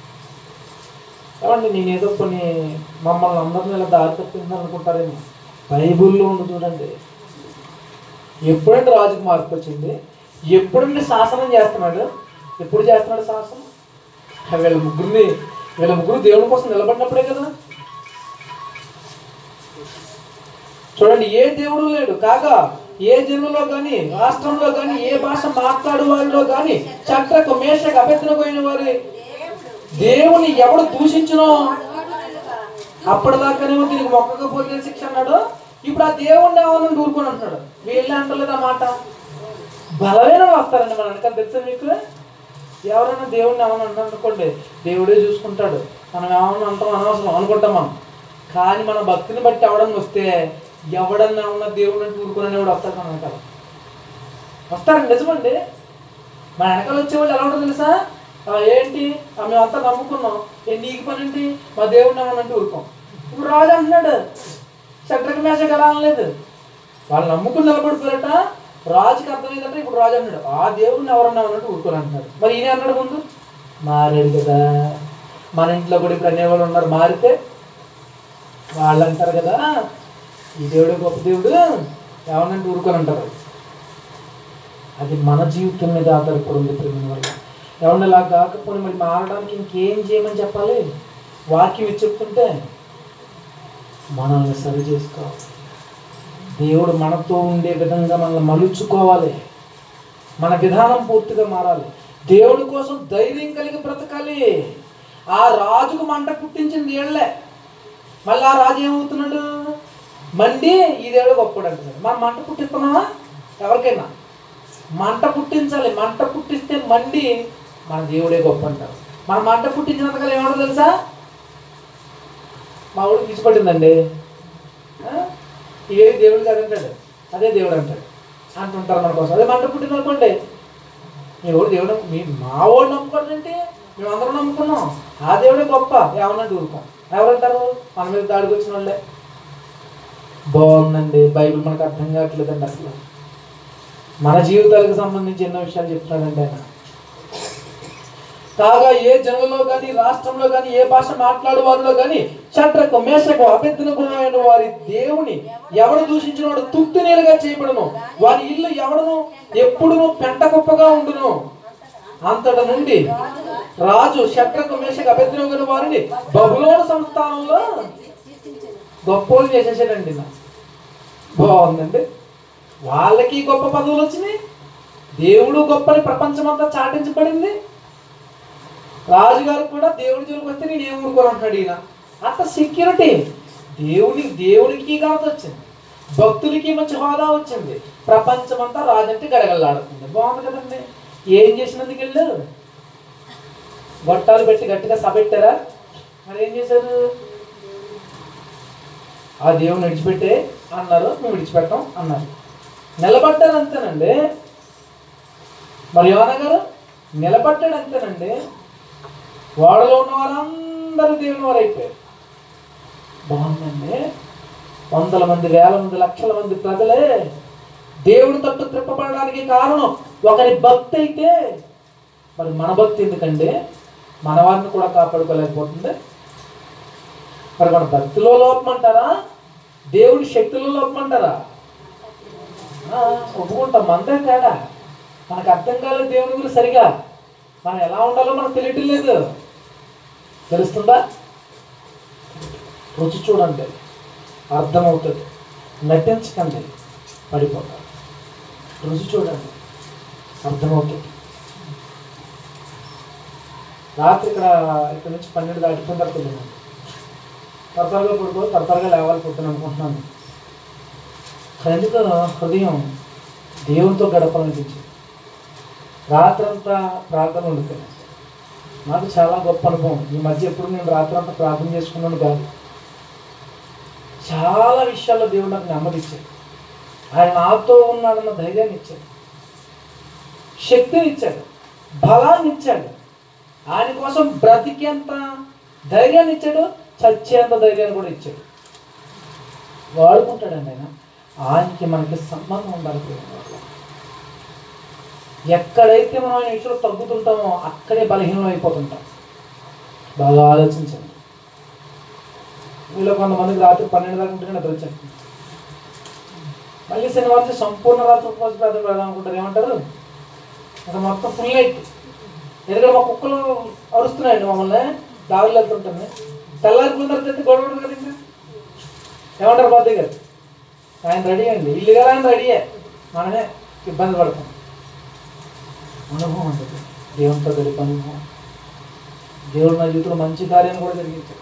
ఏమండి, నేనేదో కొన్ని మమ్మల్ని అందరినీ ఇలా దారి తప్పింది అనుకుంటారేమో. బైబుల్లో ఉంది చూడండి. ఎప్పుడంటే రాజుకు మార్పు వచ్చింది, ఎప్పుడంటే శాసనం చేస్తున్నాడు. ఎప్పుడు చేస్తున్నాడు శాసనం? వీళ్ళ ముగ్గురిని వీళ్ళ ముగ్గురు దేవుని కోసం నిలబడినప్పుడే కదా. చూడండి, ఏ దేవుడు లేడు. కాగా ఏ జనులో కానీ, రాష్ట్రంలో కానీ, ఏ భాష మాట్లాడు వారిలో కానీ చట్రకు మేషకు అభ్యర్థనపోయిన వారి దేవుని ఎవడు దూషించునో అప్పటిదాకానేమో దీనికి మొక్కకపోతే శిక్ష అన్నాడు. ఇప్పుడు ఆ దేవుణ్ణి ఏమన్నా ఊరుకొని అంటున్నాడు. వీళ్ళే అంటలేదు ఆ మాట. బలమైన వస్తారండి మన వెనకాల. తెలుసా మీకు? ఎవరైనా దేవుడిని ఏమన్నా అంటారు అనుకోండి, దేవుడే చూసుకుంటాడు, మనం ఏమన్నా అంటాం అనవసరం అనుకుంటాం మనం. కానీ మన భక్తిని బట్టి ఎవడన్నా వస్తే, ఎవడన్నా ఉన్న దేవుడిని అంటే ఊరుకునే వాడు వస్తాడు మన వెనకాల. వస్తారండి, నిజమండి. మన వెనకాల వచ్చేవాళ్ళు ఎలా ఉంటుందో తెలుసా? ఏంటి మేమంతా నమ్ముకున్నాం, ఏ నీకు పని ఏంటి, మా దేవుడిని ఏమన్నా అంటే ఊరుకోం. ఇప్పుడు రాజు అంటున్నాడు, చట్రక మేషకు ఎలా అనలేదు. వాళ్ళు నమ్ముకుని నిలబడిపోయారట. రాజుకి అర్థమైందంటే ఇప్పుడు రాజు అన్నాడు, ఆ దేవుడిని ఎవరన్నా అన్నట్టు ఊరుకొని అంటున్నాడు. మరి ఈయన అన్నాడు ముందు, మారాడు కదా. మన ఇంట్లో కూడా ఇప్పుడు అనేవాళ్ళు ఉన్నారు, మారితే వాళ్ళు అంటారు కదా ఈ దేవుడు గొప్ప దేవుడు, ఎవరినంటే ఊరుకొని అంటారు. అది మన జీవితం మీద ఆధారపడి ఉంది ప్రేమ వల్ల. ఎవరిని ఇలా కాకపోతే మరి మారడానికి ఇంకేం చేయమని చెప్పాలి? వాక్యం ఇచ్చి చెప్తుంటే మనల్ని సరి చేసుకోవాలి. దేవుడు మనతో ఉండే విధంగా మనల్ని మలుచుకోవాలి. మన విధానం పూర్తిగా మారాలి. దేవుడి కోసం ధైర్యం కలిగి బ్రతకాలి. ఆ రాజుకు మంట పుట్టించింది వీళ్ళే. మళ్ళీ ఆ రాజు ఏమవుతున్నాడు? మండి ఈ దేవుడు గొప్పడు అంటున్నాడు. మనం మంట పుట్టిస్తున్నామా? ఎవరికైనా మంట పుట్టించాలి. మంట పుట్టిస్తే మండి మన దేవుడే గొప్ప అంటారు. మన మంట పుట్టించినంతకాలం ఏమంటారు తెలుసా? మా ఊడికి పిచ్చిపట్టిందండి, ఇవేవి దేవుడు కాదంటాడు, అదే దేవుడు అంటాడు అంటుంటారు మన కోసం. అదే మంట పుట్టింది అనుకోండి, మీ ఊడు దేవుడు, మీ మా వాడు నమ్ముకోండి, మేము అందరం నమ్ముకున్నాం, ఆ దేవుడే గొప్ప, ఏమన్నా ఊరుకోం. ఎవరంటారు? మన మీద దాడికి వచ్చిన వాళ్ళే. బాగుందండి, బైబిల్ మనకు అర్థం కావట్లేదండి. అసలు మన జీవితాలకు సంబంధించి ఎన్నో విషయాలు చెప్తున్నాడండి ఆయన. కాగా ఏ జనులలో కానీ రాష్ట్రంలో కానీ ఏ భాష మాట్లాడు వారిలో కానీ షడ్రకు మేషకు అబేద్నెగో అయిన వారి దేవుని ఎవడు దూషించిన వాడు తుక్తి నీలుగా చేయబడును, వారి ఇల్లు ఎవడును ఎప్పుడును పెంట కుప్పగా ఉండును. అంతట నుండి రాజు షడ్రకు మేషకు అబేద్నెగో అయిన వారిని బబులోను సంస్థానంలో గొప్పోలు చేసేసాడండి. బాగుందండి. వాళ్ళకి గొప్ప పదవులు వచ్చినాయి, దేవుడు గొప్పని ప్రపంచమంతా చాటించబడింది. రాజుగారికి కూడా దేవుడి జోలికి వస్తే నేను ఏం ఊరుకోను అంటున్నాడు ఈయన. అంత సెక్యూరిటీ. దేవుని దేవునికి ఘనత వచ్చింది, భక్తులకి మంచి హోదా వచ్చింది, ప్రపంచమంతా రాజంటే గడగల్లాడుతుంది. బాగుంది కదండి. ఏం చేసినందుకు వెళ్ళు గొట్టాలు పెట్టి గట్టిగా సబెట్టారా? మరి ఏం చేశారు? ఆ దేవుని విడిచిపెట్టే అన్నారు, మేము విడిచిపెట్టాం అన్నారు. నిలబడ్డారు అంతేనండి. మరి యోనా గారు నిలబడ్డాడు అంతేనండి. వాడలో ఉన్న వాళ్ళందరూ దేవుని వారు అయిపోయారు. బాగుందండి. వందల మంది, వేల మంది, లక్షల మంది ప్రజలే దేవుడి తట్టు త్రిప్పబడడానికి కారణం ఒకరి భక్తి అయితే మరి మన భక్తి ఎందుకండి? మన వారిని కూడా కాపాడుకోలేకపోతుంది. మరి మన భక్తిలో లోపం అంటారా, దేవుడి శక్తిలో లోపం అంటారా? ఒప్పుకుంటాం. మనదే తేడా. మనకు అర్థం కాలేదు దేవుని గురించి సరిగా. మనం ఎలా ఉండాలో మనకు తెలియటం లేదు. తెలుస్తుందా? రుచి చూడండి, అర్థమవుతుంది. నటించకండి, పడిపోతారు. రుచి చూడండి, అర్థమవుతుంది. రాత్రి ఇక్కడ ఇక్కడ నుంచి పన్నెండు దాటిపోయిన తర్వాత వెళ్ళినాను. తరతరగా పడుకో తరతరగా లేవాలి పొద్దున అనుకుంటున్నాను. ఎందుకు హృదయం దేవునితో గడపాలనిపించింది. రాత్రంతా ప్రార్థన ఉండిపోయాను. నాకు చాలా గొప్ప అనుభవం. ఈ మధ్య ఎప్పుడు నేను రాత్రంతా ప్రార్థన చేసుకున్నాను కాదు. చాలా విషయాల్లో దేవుడు నాకు నెమ్మది ఇచ్చాడు. ఆయన నాతో ఉన్నాడన్న ధైర్యాన్ని ఇచ్చాడు, శక్తిని ఇచ్చాడు, బలాన్ని ఇచ్చాడు. ఆయన కోసం బ్రతికేంత ధైర్యాన్ని ఇచ్చాడు, చచ్చేంత ధైర్యాన్ని కూడా ఇచ్చాడు. వాడుకుంటాడండి ఆయన. ఆయనకి మనకి సంబంధం ఉండాలి. ఎక్కడైతే మనం ఆయన విషయంలో తగ్గుతుంటామో అక్కడే బలహీనం అయిపోతుంటాం. బాగా ఆలోచించండి. మీలో కొంతమందికి రాత్రి పన్నెండు దాకా ఉంటే నిద్ర వచ్చేస్తుంది. మళ్ళీ శనివారం సంపూర్ణ రాత్రి ఉపవాస ప్రార్థన పెడదాం అనుకుంటారు. ఏమంటారు? అక్కడ మొత్తం ఫుల్ నైట్. ఎందుకంటే మా కుక్కలు అరుస్తున్నాయండి మమ్మల్ని, దారులు వెళ్తుంటుంది. తెల్లారిపోయిన తర్వాత గొడవ ఉంటుంది కదా. ఇంకా ఏమంటారు బాధ్య గారు? ఆయన రెడీ అండి, ఇల్లు కదా ఆయన రెడీయే, మనమే ఇబ్బంది పడతాం. అనుభవం ఉంటుంది దేవునితో గడిపే అనుభవం. దేవుడు నా జీవితంలో మంచి కార్యాన్ని కూడా జరిగించాడు.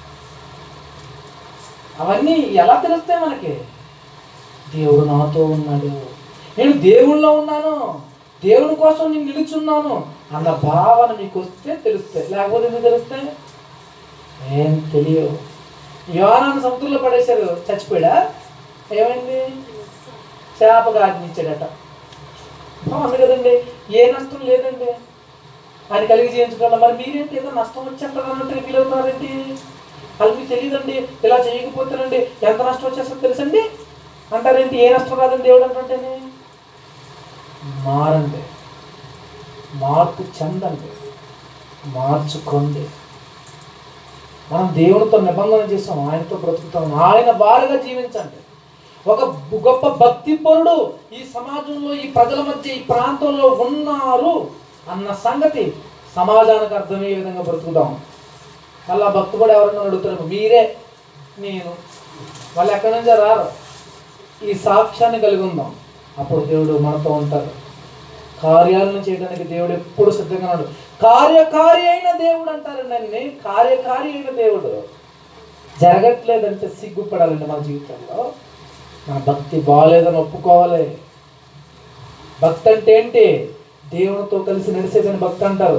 అవన్నీ ఎలా తెలుస్తాయి మనకి? దేవుడు నాతో ఉన్నాడు, నేను దేవుళ్ళలో ఉన్నాను, దేవుని కోసం నేను నిలుచున్నాను అన్న భావన మీకు వస్తే తెలుస్తాయి. లేకపోతే ఎందుకు తెలుస్తాయి? ఏం తెలియవు. యోనాను సముద్రంలో పడేశారు, చచ్చిపోయాడా? ఏమైంది? చేపగా ఆజ్ఞించాడట. బాగుంది కదండి. ఏ నష్టం లేదండి ఆయన కలిగి చేయించడం. మరి మీరేంటి ఏదో నష్టం వచ్చేస్తారు అన్నట్టు ఫీల్ అవుతున్నారండి? అది మీకు తెలియదండి. ఇలా చేయకపోతేనండి ఎంత నష్టం వచ్చేస్తుందో తెలుసండి అంటారేంటి? ఏ నష్టం కాదండి దేవుడు అంటుంటేనే. మారండి, మార్పు చెందండి, మార్చుకోండి. మనం దేవునితో నిబంధన చేస్తాం, ఆయనతో బ్రతుకుతాం, ఆయన వారుగా జీవించండి. ఒక గొప్ప భక్తి పరుడు ఈ సమాజంలో, ఈ ప్రజల మధ్య, ఈ ప్రాంతంలో ఉన్నారు అన్న సంగతి సమాజానికి అర్థమయ్యే విధంగా బ్రతుకుతాం. మళ్ళీ ఆ భక్తి కూడా ఎవరన్నా అడుగుతారు, మీరే నేను, వాళ్ళు ఎక్కడి నుంచో రారు. ఈ సాక్ష్యాన్ని కలిగి ఉందాం, అప్పుడు దేవుడు మనతో ఉంటారు. కార్యాలను చేయడానికి దేవుడు ఎప్పుడు సిద్ధంగా ఉన్నాడు. కార్యకారి అయిన దేవుడు అంటారండి. అన్ని కార్యకారి అయిన దేవుడు. జరగట్లేదంటే సిగ్గుపడాలండి మన జీవితంలో. మన భక్తి బాగాలేదని ఒప్పుకోవాలి. భక్తి అంటే ఏంటి? దేవునితో కలిసి నడిచేదని భక్తి అంటారు.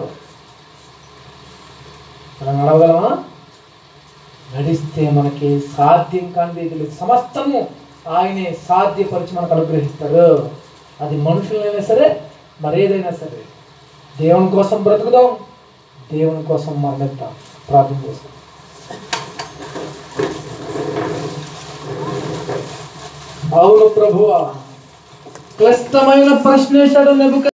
మనం నడవగలమా? నడిస్తే మనకి సాధ్యం కానిది సమస్తము ఆయనే సాధ్యపరిచి మనకు అనుగ్రహిస్తారు. అది మనుషులైనా సరే, మరేదైనా సరే. దేవుని కోసం బ్రతుకుదాం, దేవుని కోసం మరణిద్దాం. ప్రార్థన చేస్తాం. అవును ప్రభువా, క్లిష్టమైన ప్రశ్న వేశాడు నెబుకద్నెజరు.